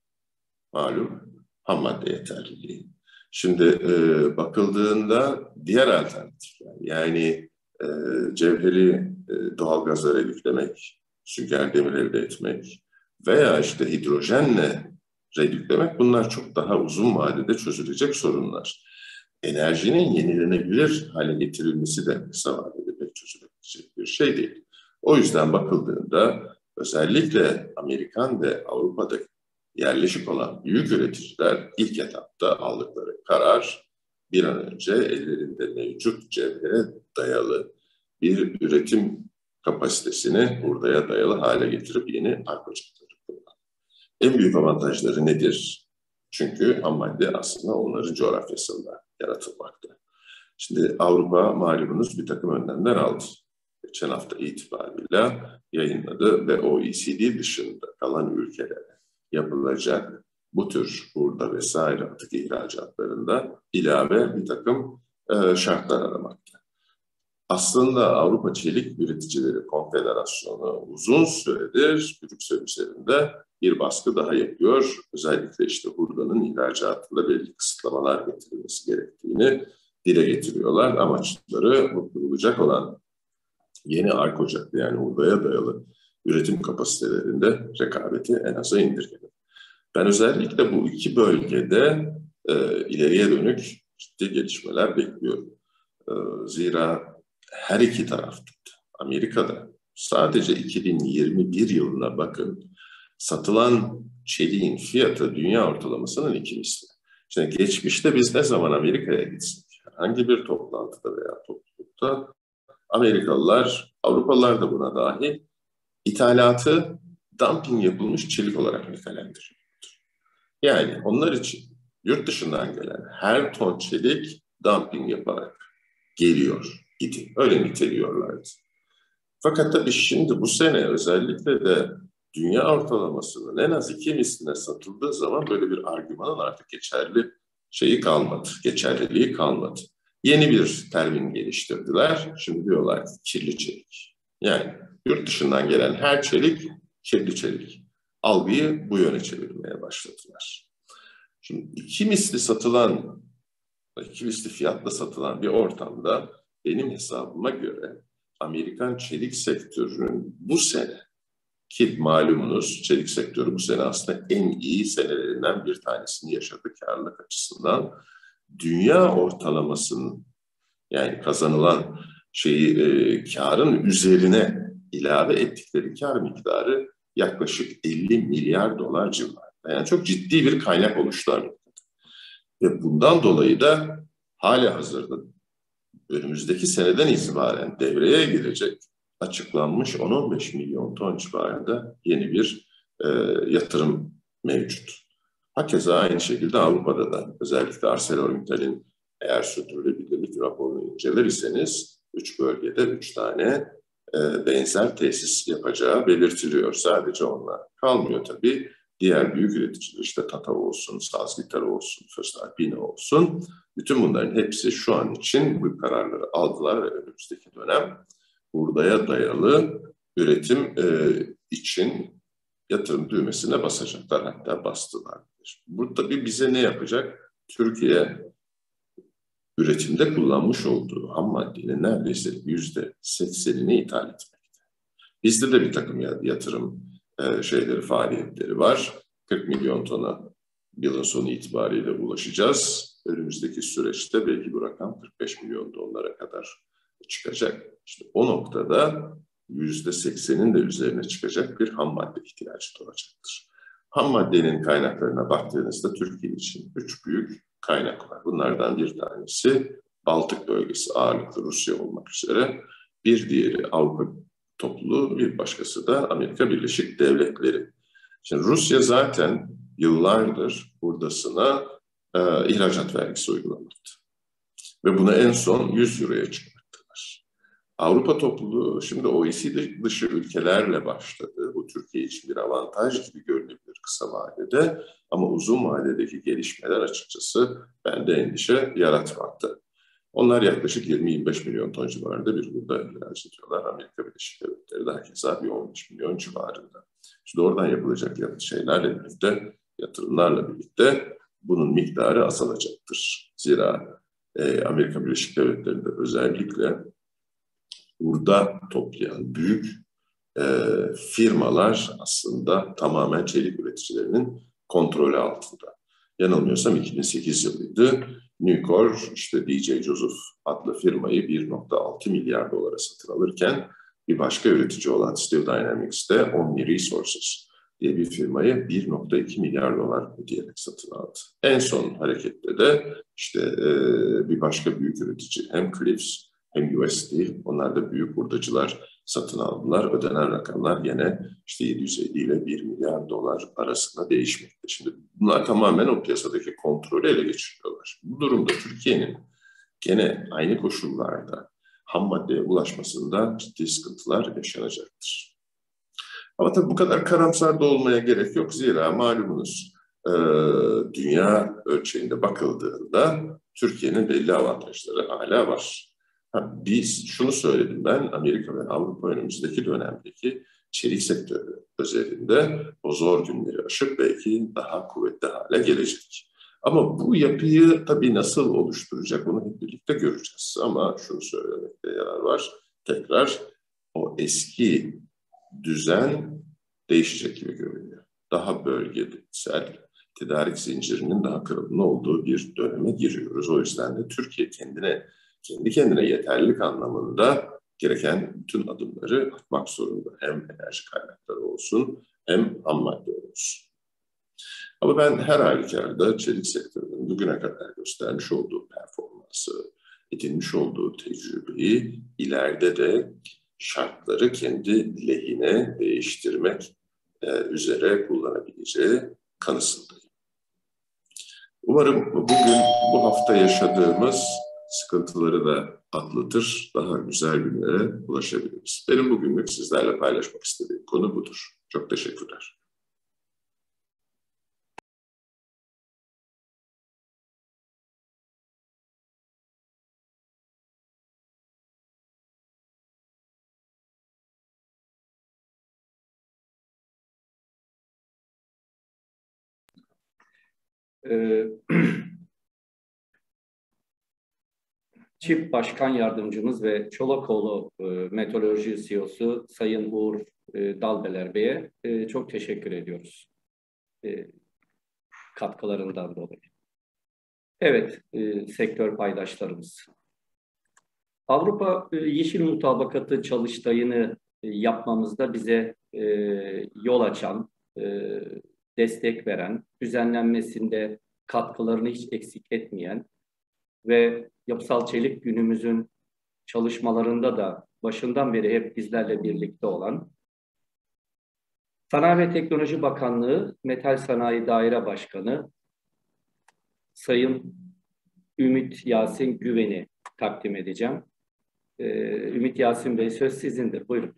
C: malum ham madde yeterliliği. Şimdi e, bakıldığında diğer alternatifler yani e, cevheri e, doğalgazlara yüklemek, sünger demir elde etmek veya işte hidrojenle redüklemek bunlar çok daha uzun vadede çözülecek sorunlar. Enerjinin yenilenebilir hale getirilmesi de kısa vadede pek çözülebilecek bir şey değil. O yüzden bakıldığında özellikle Amerikan ve Avrupa'da yerleşik olan büyük üreticiler ilk etapta aldıkları karar bir an önce ellerinde mevcut cevhere dayalı bir üretim kapasitesini buğdaya dayalı hale getirip yeni arpacıkları kullanmak. En büyük avantajları nedir? Çünkü ham madde aslında onların coğrafyasında yaratılmakta. Şimdi Avrupa malumunuz bir takım önlemler aldı. Geçen hafta itibariyle yayınladı ve O E C D dışında kalan ülkelere yapılacak bu tür burada vesaire atık ihracatlarında ilave bir takım e, şartlar aramakta. Aslında Avrupa Çelik Üreticileri Konfederasyonu uzun süredir Brüksel üzerinde bir baskı daha yapıyor. Özellikle işte hurdanın ihracatında belli kısıtlamalar getirilmesi gerektiğini dile getiriyorlar. Amaçları bu kurulacak olan yeni ark ocaklı yani hurdaya dayalı üretim kapasitelerinde rekabeti en aza indirgemek. Ben özellikle bu iki bölgede e, ileriye dönük ciddi gelişmeler bekliyorum. E, zira her iki tarafta, Amerika'da sadece iki bin yirmi bir yılına bakın, satılan çeliğin fiyatı dünya ortalamasının iki misli. Şimdi geçmişte biz ne zaman Amerika'ya gitsek, herhangi bir toplantıda veya toplulukta Amerikalılar, Avrupalılar da buna dahil, ithalatı dumping yapılmış çelik olarak nitelendiriyorlar. Yani onlar için yurt dışından gelen her ton çelik dumping yaparak geliyor idi. Öyle niteliyorlardı. Fakat tabii şimdi bu sene özellikle de dünya ortalamasının en az iki misline satıldığı zaman böyle bir argümanın artık geçerli şeyi kalmadı, geçerliliği kalmadı. Yeni bir termin geliştirdiler. Şimdi diyorlar ki kirli çelik. Yani yurt dışından gelen her çelik kirli çelik. Algıyı bu yöne çevirmeye başladılar. Şimdi iki misli satılan, iki misli fiyatla satılan bir ortamda benim hesabıma göre Amerikan çelik sektörünün bu sene, ki malumunuz çelik sektörü bu sene aslında en iyi senelerinden bir tanesini yaşadı karlılık açısından. Dünya ortalamasının yani kazanılan şeyi e, karın üzerine ilave ettikleri kar miktarı yaklaşık elli milyar dolar civarında. Yani çok ciddi bir kaynak oluştu Amerika'da. Ve bundan dolayı da hala hazırda önümüzdeki seneden itibaren devreye girecek açıklanmış on on beş milyon ton civarında yeni bir e, yatırım mevcut. Hakeza aynı şekilde Avrupa'da da özellikle ArcelorMittal'in eğer sürdürülebilirlik raporunu incelerseniz üç bölgede üç tane e, benzer tesis yapacağı belirtiliyor. Sadece onlar kalmıyor tabii. Diğer büyük üreticiler işte Tata olsun, Salzgitter olsun, voestalpine olsun. Bütün bunların hepsi şu an için bu kararları aldılar ve önümüzdeki dönem buğdaya dayalı üretim e, için yatırım düğmesine basacaklar, hatta bastılar. Bu tabii bize ne yapacak? Türkiye üretimde kullanmış olduğu ham maddenin neredeyse yüzde seksenini ithal etmekte. Bizde de bir takım yatırım e, şeyleri, faaliyetleri var. kırk milyon tona yılın sonu itibariyle ulaşacağız. Önümüzdeki süreçte belki bu rakam kırk beş milyon tonlara kadar çıkacak. İşte o noktada yüzde seksenin de üzerine çıkacak bir ham madde ihtiyacı olacaktır. Ham maddenin kaynaklarına baktığınızda Türkiye için üç büyük kaynak var. Bunlardan bir tanesi Baltık bölgesi, ağırlıklı Rusya olmak üzere. Bir diğeri Avrupa topluluğu, bir başkası da Amerika Birleşik Devletleri. Şimdi Rusya zaten yıllardır buradasına e, ihracat vergisi uygulamakta. Ve bunu en son yüz euroya çıkarttılar. Avrupa topluluğu şimdi O E C D dışı ülkelerle başladı. Bu Türkiye için bir avantaj gibi görünebilir kısa vadede. Ama uzun vadedeki gelişmeler açıkçası bende endişe yaratmakta. Onlar yaklaşık yirmi yirmi beş milyon ton civarında bir buğday ihraç ediyorlar. Amerika Birleşik Devletleri de herkese bir on beş milyon civarında. Şimdi oradan yapılacak şeylerle birlikte, yatırımlarla birlikte bunun miktarı azalacaktır. Zira e, Amerika Birleşik Devletleri'nde özellikle burada toplayan büyük e, firmalar aslında tamamen çelik üreticilerinin kontrolü altında. Yanılmıyorsam iki bin sekiz yılıydı. Nucor, işte D J Joseph adlı firmayı bir nokta altı milyar dolara satın alırken bir başka üretici olan Steel Dynamics'te Omni Resources diye bir firmayı bir nokta iki milyar dolar ödeyerek satın aldı. En son harekette de işte e, bir başka büyük üretici hem Cliffs hem U S D, onlar da büyük hurdacılar satın aldılar. Ödenen rakamlar yine işte yedi yüz elli ile bir milyar dolar arasında değişmekte. Şimdi bunlar tamamen o piyasadaki kontrolü ele geçiriyorlar. Bu durumda Türkiye'nin gene aynı koşullarda ham maddeye ulaşmasında ciddi sıkıntılar yaşanacaktır. Ama tabii bu kadar karamsar da olmaya gerek yok. Zira malumunuz e, dünya ölçeğinde bakıldığında Türkiye'nin belli avantajları hala var. Ha, biz şunu söyledim ben, Amerika ve Avrupa önümüzdeki dönemdeki çelik sektörü özelinde o zor günleri aşıp belki daha kuvvetli hale gelecek. Ama bu yapıyı tabii nasıl oluşturacak onu hep birlikte göreceğiz. Ama şunu söylemekte yarar var. Tekrar o eski düzen değişecek gibi görünüyor. Daha bölgesel tedarik zincirinin daha kırılma olduğu bir döneme giriyoruz. O yüzden de Türkiye kendine kendi kendine yeterlilik anlamında gereken bütün adımları atmak zorunda. Hem enerji kaynakları olsun hem ham madde olsun. Ama ben her halükarda çelik sektörünün bugüne kadar göstermiş olduğu performansı, edinmiş olduğu tecrübeyi ileride de şartları kendi lehine değiştirmek e, üzere kullanabileceği kanısındayım. Umarım bugün bu hafta yaşadığımız sıkıntıları da atlatır, daha güzel günlere ulaşabiliriz. Benim bugünlük sizlerle paylaşmak istediğim konu budur. Çok teşekkürler.
A: Ee, Çift Başkan Yardımcımız ve Çolakoğlu e, Meteoroloji C E O'su Sayın Uğur e, Dalbeler Bey'e e, çok teşekkür ediyoruz e, katkılarından dolayı. Evet, e, sektör paydaşlarımız. Avrupa e, Yeşil Mutabakatı çalıştayını e, yapmamızda bize e, yol açan, e, destek veren, düzenlenmesinde katkılarını hiç eksik etmeyen ve Yapısal Çelik Günümüzün çalışmalarında da başından beri hep bizlerle birlikte olan Sanayi ve Teknoloji Bakanlığı Metal Sanayi Daire Başkanı Sayın Ümit Yasin Güven'i takdim edeceğim. Ee, Ümit Yasin Bey, söz sizindir. Buyurun.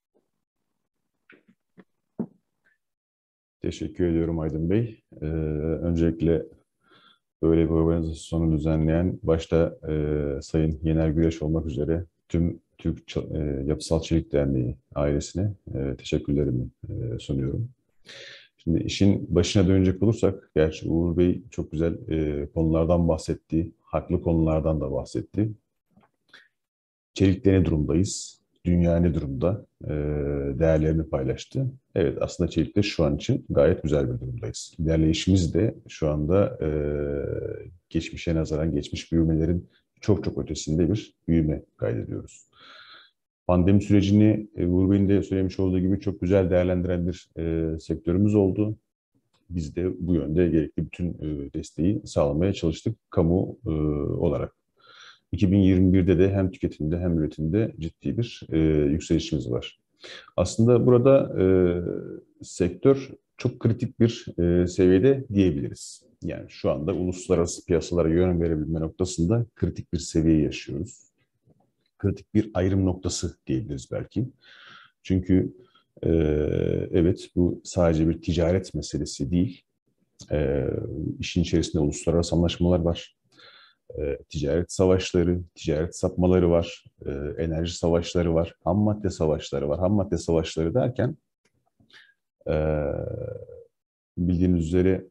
D: Teşekkür ediyorum Aydın Bey. Ee, öncelikle böyle bir organizasyonu düzenleyen başta e, Sayın Yener Güreş olmak üzere tüm Türk e, Yapısal Çelik Derneği ailesine e, teşekkürlerimi e, sunuyorum. Şimdi işin başına dönecek olursak, gerçi Uğur Bey çok güzel e, konulardan bahsetti, haklı konulardan da bahsetti. Çelik'te ne durumdayız? Dünya ne durumda? E, değerlerini paylaştı. Evet, aslında Çelik'te şu an için gayet güzel bir durumdayız. İlerleyişimiz de şu anda e, geçmişe nazaran geçmiş büyümelerin çok çok ötesinde bir büyüme kaydediyoruz. Pandemi sürecini e, Uğur Bey'in de söylemiş olduğu gibi çok güzel değerlendiren bir e, sektörümüz oldu. Biz de bu yönde gerekli bütün e, desteği sağlamaya çalıştık kamu e, olarak. iki bin yirmi birde de hem tüketimde hem üretimde ciddi bir e, yükselişimiz var. Aslında burada e, sektör çok kritik bir e, seviyede diyebiliriz. Yani şu anda uluslararası piyasalara yön verebilme noktasında kritik bir seviye yaşıyoruz. Kritik bir ayrım noktası diyebiliriz belki. Çünkü e, evet, bu sadece bir ticaret meselesi değil. E, işin içerisinde uluslararası anlaşmalar var. E, ticaret savaşları, ticaret sapmaları var, e, enerji savaşları var, ham madde savaşları var. Ham madde savaşları derken e, bildiğiniz üzere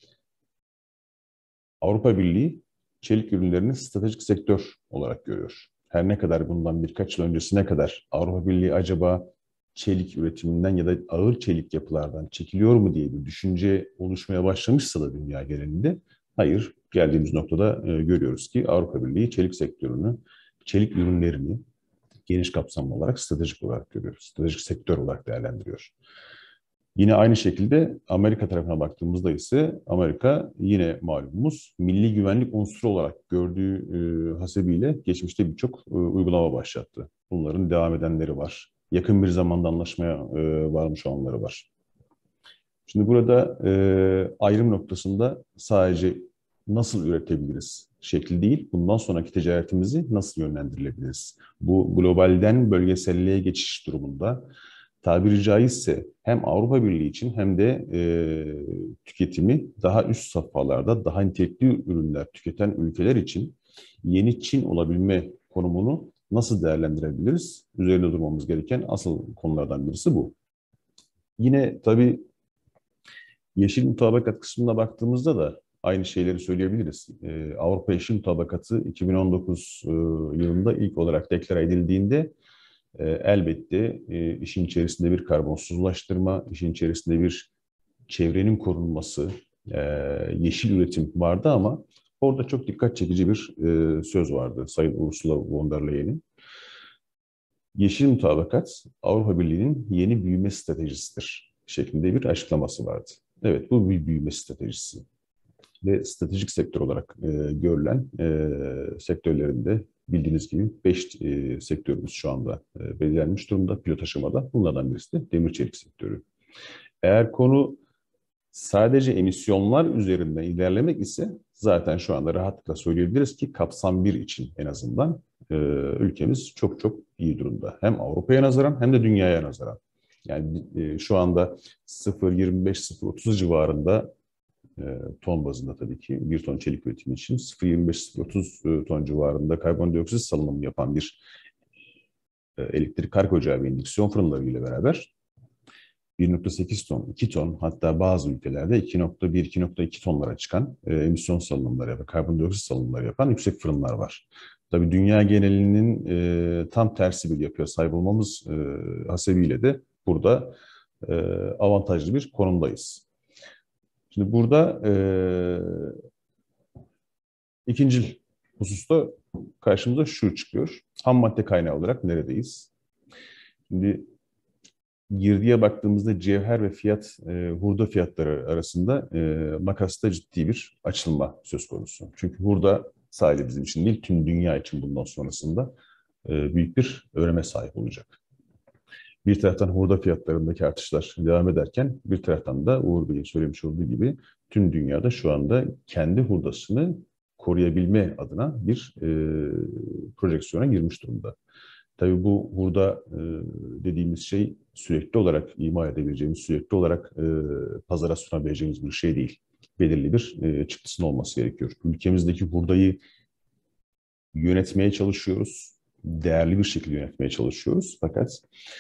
D: Avrupa Birliği çelik ürünlerini stratejik sektör olarak görüyor. Her ne kadar bundan birkaç yıl öncesine kadar Avrupa Birliği acaba çelik üretiminden ya da ağır çelik yapılardan çekiliyor mu diye bir düşünce oluşmaya başlamışsa da dünya genelinde, hayır, geldiğimiz noktada e, görüyoruz ki Avrupa Birliği çelik sektörünü, çelik ürünlerini geniş kapsamlı olarak stratejik olarak görüyor, stratejik sektör olarak değerlendiriyor. Yine aynı şekilde Amerika tarafına baktığımızda ise Amerika yine malumumuz milli güvenlik unsuru olarak gördüğü e, hasebiyle geçmişte birçok e, uygulama başlattı. Bunların devam edenleri var. Yakın bir zamanda anlaşmaya e, varmış olanları var. Şimdi burada e, ayrım noktasında sadece nasıl üretebiliriz şekli değil, bundan sonraki ticaretimizi nasıl yönlendirebiliriz? Bu globalden bölgeselliğe geçiş durumunda tabiri caizse hem Avrupa Birliği için hem de e, tüketimi daha üst safhalarda, daha nitelikli ürünler tüketen ülkeler için yeni Çin olabilme konumunu nasıl değerlendirebiliriz? Üzerinde durmamız gereken asıl konulardan birisi bu. Yine tabii Yeşil Mutabakat kısmına baktığımızda da aynı şeyleri söyleyebiliriz. Ee, Avrupa Yeşil Mutabakatı iki bin on dokuz e, yılında ilk olarak deklare edildiğinde e, elbette e, işin içerisinde bir karbonsuzlaştırma, işin içerisinde bir çevrenin korunması, e, yeşil üretim vardı ama orada çok dikkat çekici bir e, söz vardı Sayın Ursula von der Leyen'in. Yeşil Mutabakat Avrupa Birliği'nin yeni büyüme stratejisidir şeklinde bir açıklaması vardı. Evet, bu bir büyüme stratejisi ve stratejik sektör olarak e, görülen e, sektörlerinde bildiğiniz gibi beş e, sektörümüz şu anda e, belirlenmiş durumda pilot aşamada. Bunlardan birisi de demir çelik sektörü. Eğer konu sadece emisyonlar üzerinden ilerlemek ise zaten şu anda rahatlıkla söyleyebiliriz ki kapsam bir için en azından e, ülkemiz çok çok iyi durumda. Hem Avrupa'ya nazaran hem de dünyaya nazaran. Yani e, şu anda sıfır virgül yirmi beş sıfır virgül otuz civarında e, ton bazında tabii ki bir ton çelik üretimi için sıfır virgül yirmi beş sıfır virgül otuz ton civarında karbondioksit salınımı yapan bir e, elektrik ark ocağı ve indüksiyon fırınları ile beraber bir nokta sekiz ton, iki ton, hatta bazı ülkelerde iki nokta bir iki nokta iki tonlara çıkan e, emisyon salınımları ve karbondioksit salınımları yapan yüksek fırınlar var. Tabii dünya genelinin e, tam tersi bir yapıya sahip olmamız e, hasebiyle de burada e, avantajlı bir konumdayız. Şimdi burada e, ikinci hususta karşımıza şu çıkıyor. Ham madde kaynağı olarak neredeyiz? Şimdi girdiye baktığımızda cevher ve fiyat, e, hurda fiyatları arasında e, makasta ciddi bir açılma söz konusu. Çünkü hurda sadece bizim için değil, tüm dünya için bundan sonrasında e, büyük bir öneme sahip olacak. Bir taraftan hurda fiyatlarındaki artışlar devam ederken bir taraftan da Uğur Bey'in söylemiş olduğu gibi tüm dünyada şu anda kendi hurdasını koruyabilme adına bir e, projeksiyona girmiş durumda. Tabii bu hurda e, dediğimiz şey sürekli olarak ima edebileceğimiz, sürekli olarak e, pazara sunabileceğimiz bir şey değil. Belirli bir e, çıktısının olması gerekiyor. Ülkemizdeki hurdayı yönetmeye çalışıyoruz. Değerli bir şekilde yönetmeye çalışıyoruz. Fakat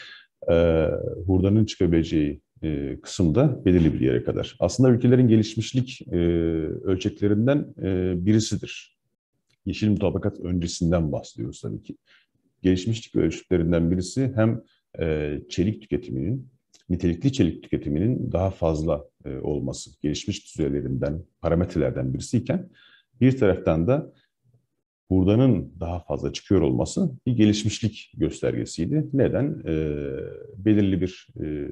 D: e, hurdanın çıkabileceği e, kısımda belirli bir yere kadar. Aslında ülkelerin gelişmişlik e, ölçeklerinden e, birisidir. Yeşil mutabakat öncesinden bahsediyoruz tabii ki. Gelişmişlik ölçütlerinden birisi hem e, çelik tüketiminin, nitelikli çelik tüketiminin daha fazla e, olması, gelişmiş düzeylerinden, parametrelerden birisiyken bir taraftan da hurdanın daha fazla çıkıyor olması bir gelişmişlik göstergesiydi. Neden? E, belirli bir e,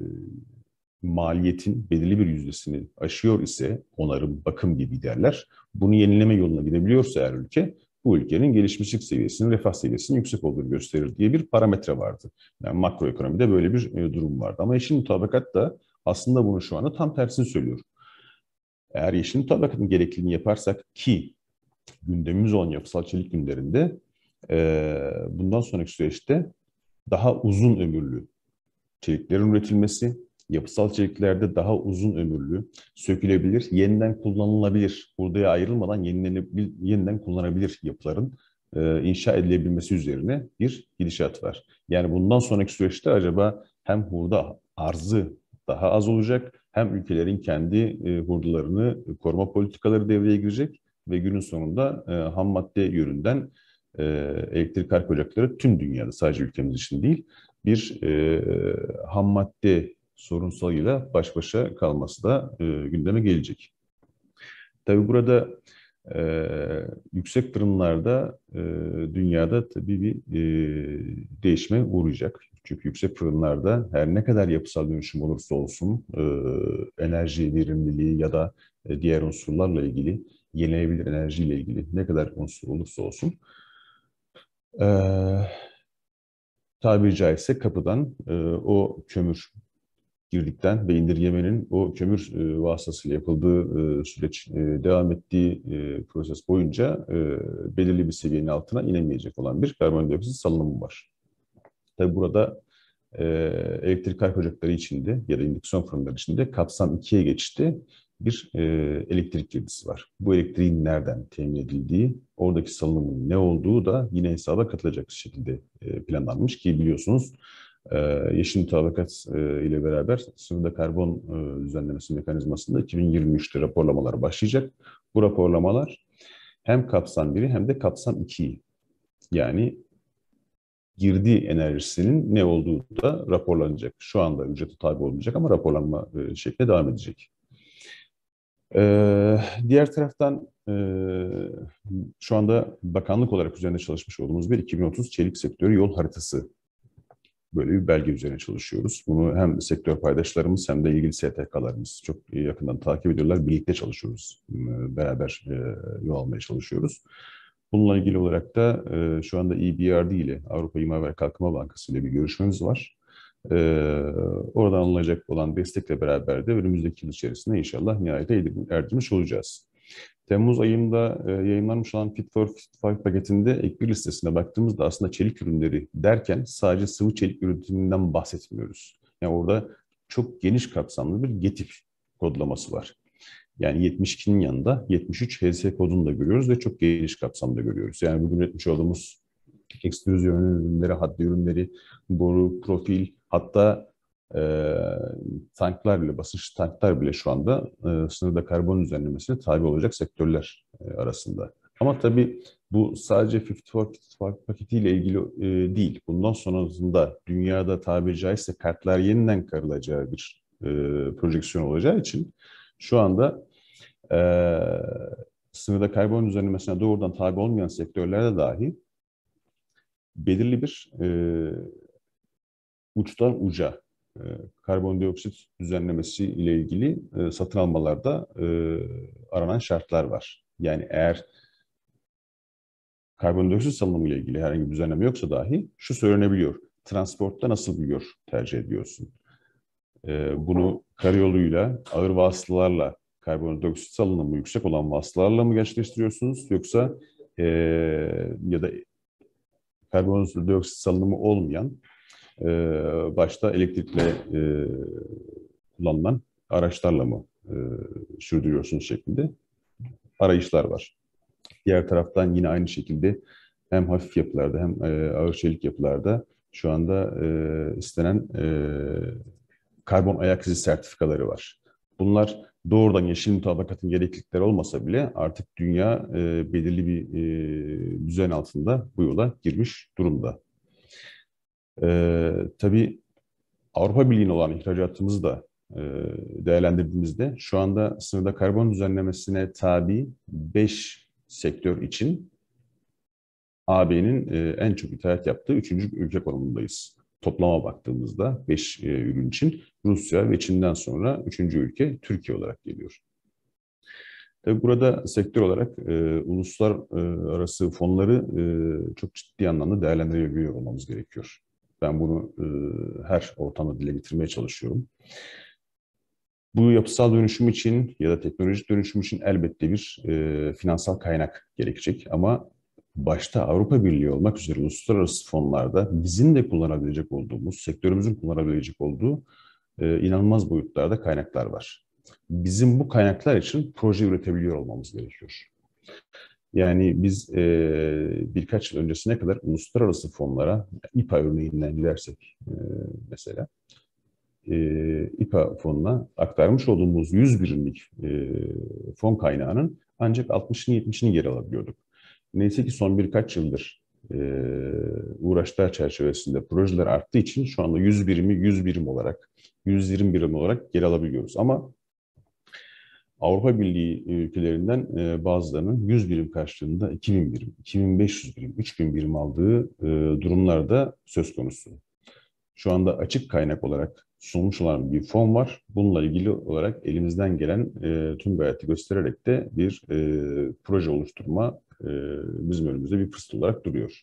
D: maliyetin belirli bir yüzdesini aşıyor ise onarım, bakım gibi giderler. Bunu yenileme yoluna gidebiliyorsa eğer ülke, bu ülkenin gelişmişlik seviyesinin, refah seviyesinin yüksek olduğunu gösterir diye bir parametre vardı. Yani makroekonomide böyle bir e, durum vardı. Ama yeşil mutabakat da aslında bunu şu anda tam tersini söylüyor. Eğer yeşil mutabakatın gerekliliğini yaparsak ki gündemimiz olan yapısal çelik günlerinde e, bundan sonraki süreçte daha uzun ömürlü çeliklerin üretilmesi, yapısal çeliklerde daha uzun ömürlü, sökülebilir, yeniden kullanılabilir, hurdaya ayrılmadan yeniden kullanılabilir yapıların e, inşa edilebilmesi üzerine bir gidişat var. Yani bundan sonraki süreçte acaba hem hurda arzı daha az olacak, hem ülkelerin kendi e, hurdalarını koruma politikaları devreye girecek ve günün sonunda e, ham madde yönünden e, elektrik ark ocakları tüm dünyada, sadece ülkemiz için değil, bir e, ham madde sorunsalıyla baş başa kalması da e, gündeme gelecek. Tabii burada e, yüksek fırınlarda e, dünyada tabii bir e, değişime uğrayacak. Çünkü yüksek fırınlarda her ne kadar yapısal dönüşüm olursa olsun e, enerji verimliliği ya da e, diğer unsurlarla ilgili, yenilenebilir enerjiyle ilgili ne kadar unsur olursa olsun e, tabiri caizse kapıdan e, o kömür girdikten ve indirgemenin o kömür e, vasıtasıyla yapıldığı e, süreç e, devam ettiği e, proses boyunca e, belirli bir seviyenin altına inemeyecek olan bir karbondioksit salınımı var. Tabi burada e, elektrik ark ocakları içinde ya da indüksiyon fırınları içinde kapsam ikiye geçti bir e, elektrik girdisi var. Bu elektriğin nereden temin edildiği, oradaki salınımın ne olduğu da yine hesaba katılacak şekilde e, planlanmış ki biliyorsunuz e, yeşil mutabakat e, ile beraber sınırda karbon e, düzenlemesi mekanizmasında iki bin yirmi üçte raporlamalar başlayacak. Bu raporlamalar hem kapsam biri hem de kapsam ikiyi, yani girdi enerjisinin ne olduğu da raporlanacak. Şu anda ücrete tabi olmayacak ama raporlanma e, şeklinde devam edecek. Ee, diğer taraftan e, şu anda bakanlık olarak üzerinde çalışmış olduğumuz bir iki bin otuz çelik sektörü yol haritası, böyle bir belge üzerine çalışıyoruz. Bunu hem sektör paydaşlarımız hem de ilgili S T K'larımız çok yakından takip ediyorlar. Birlikte çalışıyoruz. Beraber e, yol almaya çalışıyoruz. Bununla ilgili olarak da e, şu anda E B R D ile, Avrupa İmar ve Kalkınma Bankası ile bir görüşmemiz var. Ee, oradan alınacak olan destekle beraber de önümüzdeki yıl içerisinde inşallah nihayete erdirmiş olacağız. Temmuz ayında e, yayınlanmış olan Fit for fifty five paketinde ek bir listesine baktığımızda aslında çelik ürünleri derken sadece sıvı çelik üretiminden bahsetmiyoruz. Yani orada çok geniş kapsamlı bir GETİP kodlaması var. Yani yetmiş ikinin yanında yetmiş üç H S kodunu da görüyoruz ve çok geniş kapsamda görüyoruz. Yani bugün üretmiş olduğumuz ekstrüzyon ürünleri, haddi ürünleri, boru, profil, hatta e, tanklar bile, basınç tanklar bile şu anda e, sınırda karbon düzenlemesine tabi olacak sektörler e, arasında. Ama tabii bu sadece fifty four fifty five paketiyle ilgili e, değil. Bundan sonrasında dünyada tabiri caizse kartlar yeniden karılacağı bir e, projeksiyon olacağı için şu anda e, sınırda karbon düzenlemesine doğrudan tabi olmayan sektörlerde dahi belirli bir e, uçtan uca e, karbondioksit düzenlemesi ile ilgili e, satın almalarda e, aranan şartlar var. Yani eğer karbondioksit salınımı ile ilgili herhangi bir düzenleme yoksa dahi şu söylenebiliyor. transportta nasıl bir yol tercih ediyorsun? Bunu karayoluyla, ağır vasıtalarla, karbondioksit salınımı yüksek olan vasıtalarla mı gerçekleştiriyorsunuz? Yoksa e, ya da karbondioksit salınımı olmayan, e, başta elektrikle e, kullanılan araçlarla mı e, sürdürüyorsunuz şeklinde arayışlar var. Diğer taraftan yine aynı şekilde hem hafif yapılarda hem e, ağır çelik yapılarda şu anda e, istenen e, karbon ayak izi sertifikaları var. Bunlar doğrudan yeşil mutabakatın gereklilikleri olmasa bile artık dünya e, belirli bir e, düzen altında bu yola girmiş durumda. E, tabii Avrupa Birliği'ne olan ihracatımızı da e, değerlendirdiğimizde şu anda sınırda karbon düzenlemesine tabi beş sektör için A B'nin e, en çok ithalat yaptığı üçüncü ülke konumundayız. Toplama baktığımızda beş e, ürün için Rusya ve Çin'den sonra üçüncü ülke Türkiye olarak geliyor. Tabii burada sektör olarak e, uluslararası fonları e, çok ciddi anlamda değerlendirebiliyor olmamız gerekiyor. Ben bunu e, her ortamda dile getirmeye çalışıyorum. Bu yapısal dönüşüm için ya da teknolojik dönüşüm için elbette bir e, finansal kaynak gerekecek. Ama başta Avrupa Birliği olmak üzere uluslararası fonlarda bizim de kullanabilecek olduğumuz, sektörümüzün kullanabilecek olduğu e, inanılmaz boyutlarda kaynaklar var. Bizim bu kaynaklar için proje üretebiliyor olmamız gerekiyor. Yani biz e, birkaç yıl öncesine kadar uluslararası fonlara, İ P A örneğinden gidersek e, mesela, e, İ P A fonuna aktarmış olduğumuz yüz birimlik e, fon kaynağının ancak altmışını yetmişini geri alabiliyorduk. Neyse ki son birkaç yıldır e, uğraşlar çerçevesinde projeler arttığı için şu anda yüz birimi yüz birim olarak, yüz yirmi birim olarak geri alabiliyoruz. Ama Avrupa Birliği ülkelerinden e, bazılarının yüz birim karşılığında iki bin birim, iki bin beş yüz birim, üç bin birim aldığı e, durumlar da söz konusu. Şu anda açık kaynak olarak sunmuş olan bir fon var. Bununla ilgili olarak elimizden gelen e, tüm gayreti göstererek de bir e, proje oluşturma e, bizim önümüzde bir fırsat olarak duruyor.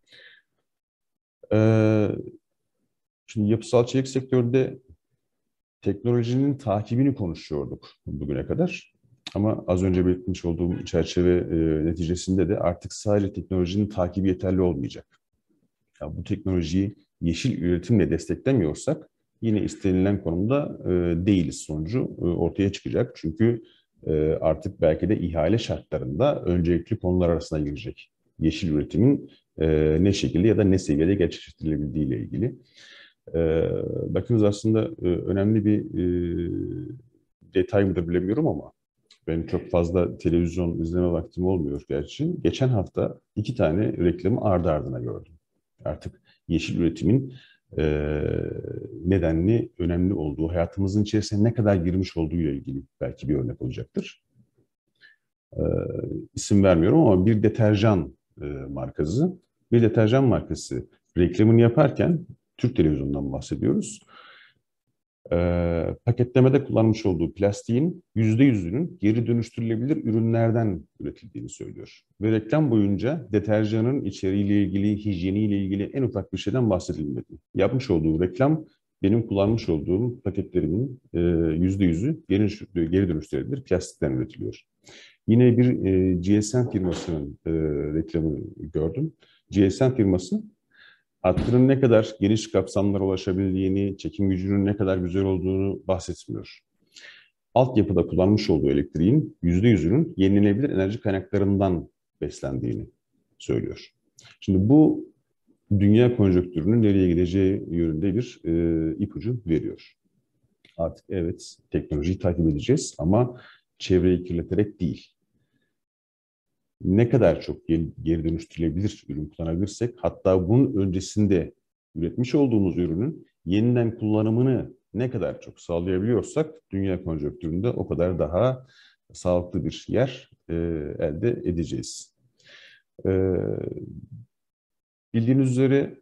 D: E, şimdi yapısal çelik sektöründe teknolojinin takibini konuşuyorduk bugüne kadar. Ama az önce belirtmiş olduğum çerçeve e, neticesinde de artık sadece teknolojinin takibi yeterli olmayacak. Ya bu teknolojiyi yeşil üretimle desteklemiyorsak yine istenilen konumda e, değiliz sonucu e, ortaya çıkacak. Çünkü e, artık belki de ihale şartlarında öncelikli konular arasına girecek. Yeşil üretimin e, ne şekilde ya da ne seviyede gerçekleştirilebildiği ile ilgili. E, bakınız aslında e, önemli bir e, detay mı da bilemiyorum ama benim çok fazla televizyon izleme vaktim olmuyor gerçi. Geçen hafta iki tane reklamı ardı ardına gördüm. Artık yeşil üretimin e, nedenli, önemli olduğu, hayatımızın içerisine ne kadar girmiş olduğu ile ilgili belki bir örnek olacaktır. E, isim vermiyorum ama bir deterjan e, markası, bir deterjan markası reklamını yaparken, Türk televizyonundan bahsediyoruz, e, paketlemede kullanmış olduğu plastiğin yüzde yüzünün geri dönüştürülebilir ürünlerden üretildiğini söylüyor. Ve reklam boyunca deterjanın içeriğiyle ilgili, hijyeniyle ilgili en ufak bir şeyden bahsedilmedi. Yapmış olduğu reklam, benim kullanmış olduğum paketlerimin yüzde yüzü geri, geri dönüştürülebilir plastikten üretiliyor. Yine bir e, G S M firmasının e, reklamını gördüm. G S M firması hattının ne kadar geniş kapsamlara ulaşabildiğini, çekim gücünün ne kadar güzel olduğunu bahsetmiyor. Altyapıda kullanmış olduğu elektriğin yüzde yüzünün yenilenebilir enerji kaynaklarından beslendiğini söylüyor. Şimdi bu dünya konjonktürünün nereye gideceği yönünde bir e, ipucu veriyor. Artık evet teknolojiyi takip edeceğiz ama çevreyi kirleterek değil. Ne kadar çok geri dönüştürülebilir ürün kullanabilirsek, hatta bunun öncesinde üretmiş olduğumuz ürünün yeniden kullanımını ne kadar çok sağlayabiliyorsak dünya konjonktüründe o kadar daha sağlıklı bir yer e, elde edeceğiz. E, bildiğiniz üzere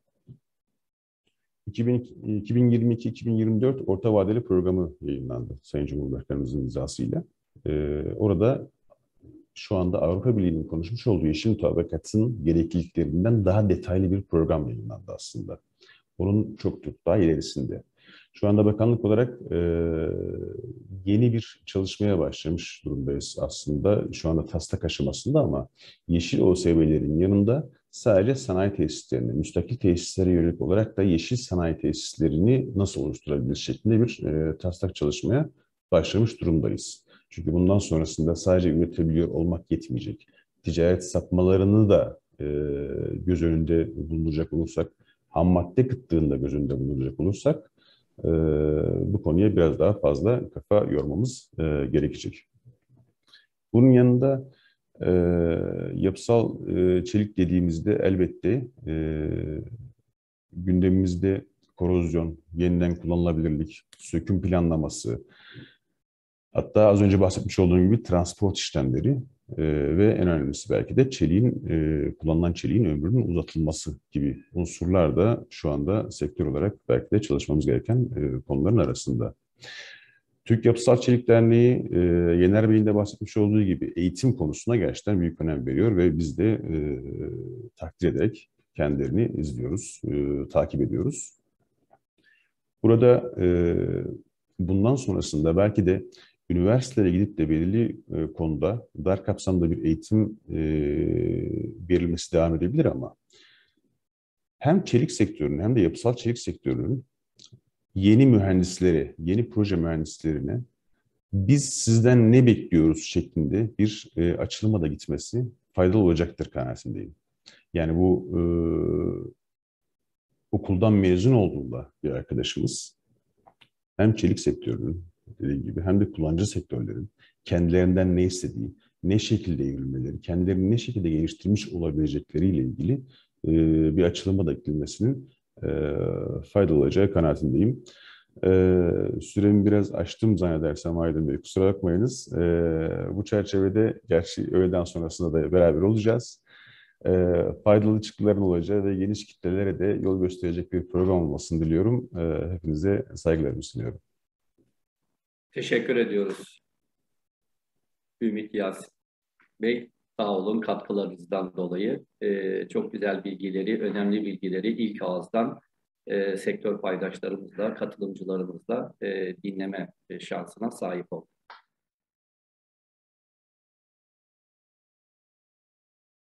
D: iki bin yirmi iki iki bin yirmi dört Orta Vadeli Programı yayınlandı Sayın Cumhurbaşkanımızın imzasıyla. E, orada şu anda Avrupa Birliği'nin konuşmuş olduğu yeşil mutabakatın gerekliliklerinden daha detaylı bir program yayınlandı aslında. Onun çok çok daha ilerisinde. Şu anda bakanlık olarak e, yeni bir çalışmaya başlamış durumdayız aslında. Şu anda taslak aşamasında ama yeşil O S B'lerin yanında sadece sanayi tesislerine, müstakil tesislere yönelik olarak da yeşil sanayi tesislerini nasıl oluşturabiliriz şeklinde bir e, taslak çalışmaya başlamış durumdayız. Çünkü bundan sonrasında sadece üretebiliyor olmak yetmeyecek. Ticaret sapmalarını da e, göz önünde bulunduracak olursak, ham madde kıtlığını da göz önünde bulunduracak olursak e, bu konuya biraz daha fazla kafa yormamız e, gerekecek. Bunun yanında e, yapısal e, çelik dediğimizde elbette e, gündemimizde korozyon, yeniden kullanılabilirlik, söküm planlaması, hatta az önce bahsetmiş olduğum gibi transport işlemleri e, ve en önemlisi belki de çeliğin, e, kullanılan çeliğin ömrünün uzatılması gibi unsurlar da şu anda sektör olarak belki de çalışmamız gereken e, konuların arasında. Türk Yapısal Çelik Derneği, e, Yener Bey'in de bahsetmiş olduğu gibi eğitim konusuna gerçekten büyük önem veriyor ve biz de e, takdir ederek kendilerini izliyoruz, e, takip ediyoruz. Burada e, bundan sonrasında belki de üniversitelere gidip de belirli e, konuda dar kapsamda bir eğitim e, verilmesi devam edebilir ama hem çelik sektörünün hem de yapısal çelik sektörünün yeni mühendisleri, yeni proje mühendislerine biz sizden ne bekliyoruz şeklinde bir e, açılıma da gitmesi faydalı olacaktır kanaatindeyim. Yani bu e, okuldan mezun olduğunda bir arkadaşımız hem çelik sektörünün dediğim gibi hem de kullanıcı sektörlerin kendilerinden ne istediği, ne şekilde evrilmeleri, kendilerini ne şekilde geliştirmiş olabilecekleriyle ilgili e, bir açılıma da gidilmesinin e, faydalı olacağı kanaatindeyim. E, süremi biraz aştım zannedersem Aydın Bey, kusura bakmayınız. E, bu çerçevede gerçi öğleden sonrasında da beraber olacağız. E, faydalı çıktıların olacağı ve geniş kitlelere de yol gösterecek bir program olmasını diliyorum. E, hepinize saygılarımı sunuyorum.
A: Teşekkür ediyoruz Ümit Yasin Bey. Sağ olun katkılarınızdan dolayı. Ee, çok güzel bilgileri, önemli bilgileri ilk ağızdan e, sektör paydaşlarımızla, katılımcılarımızla e, dinleme şansına sahip olduk.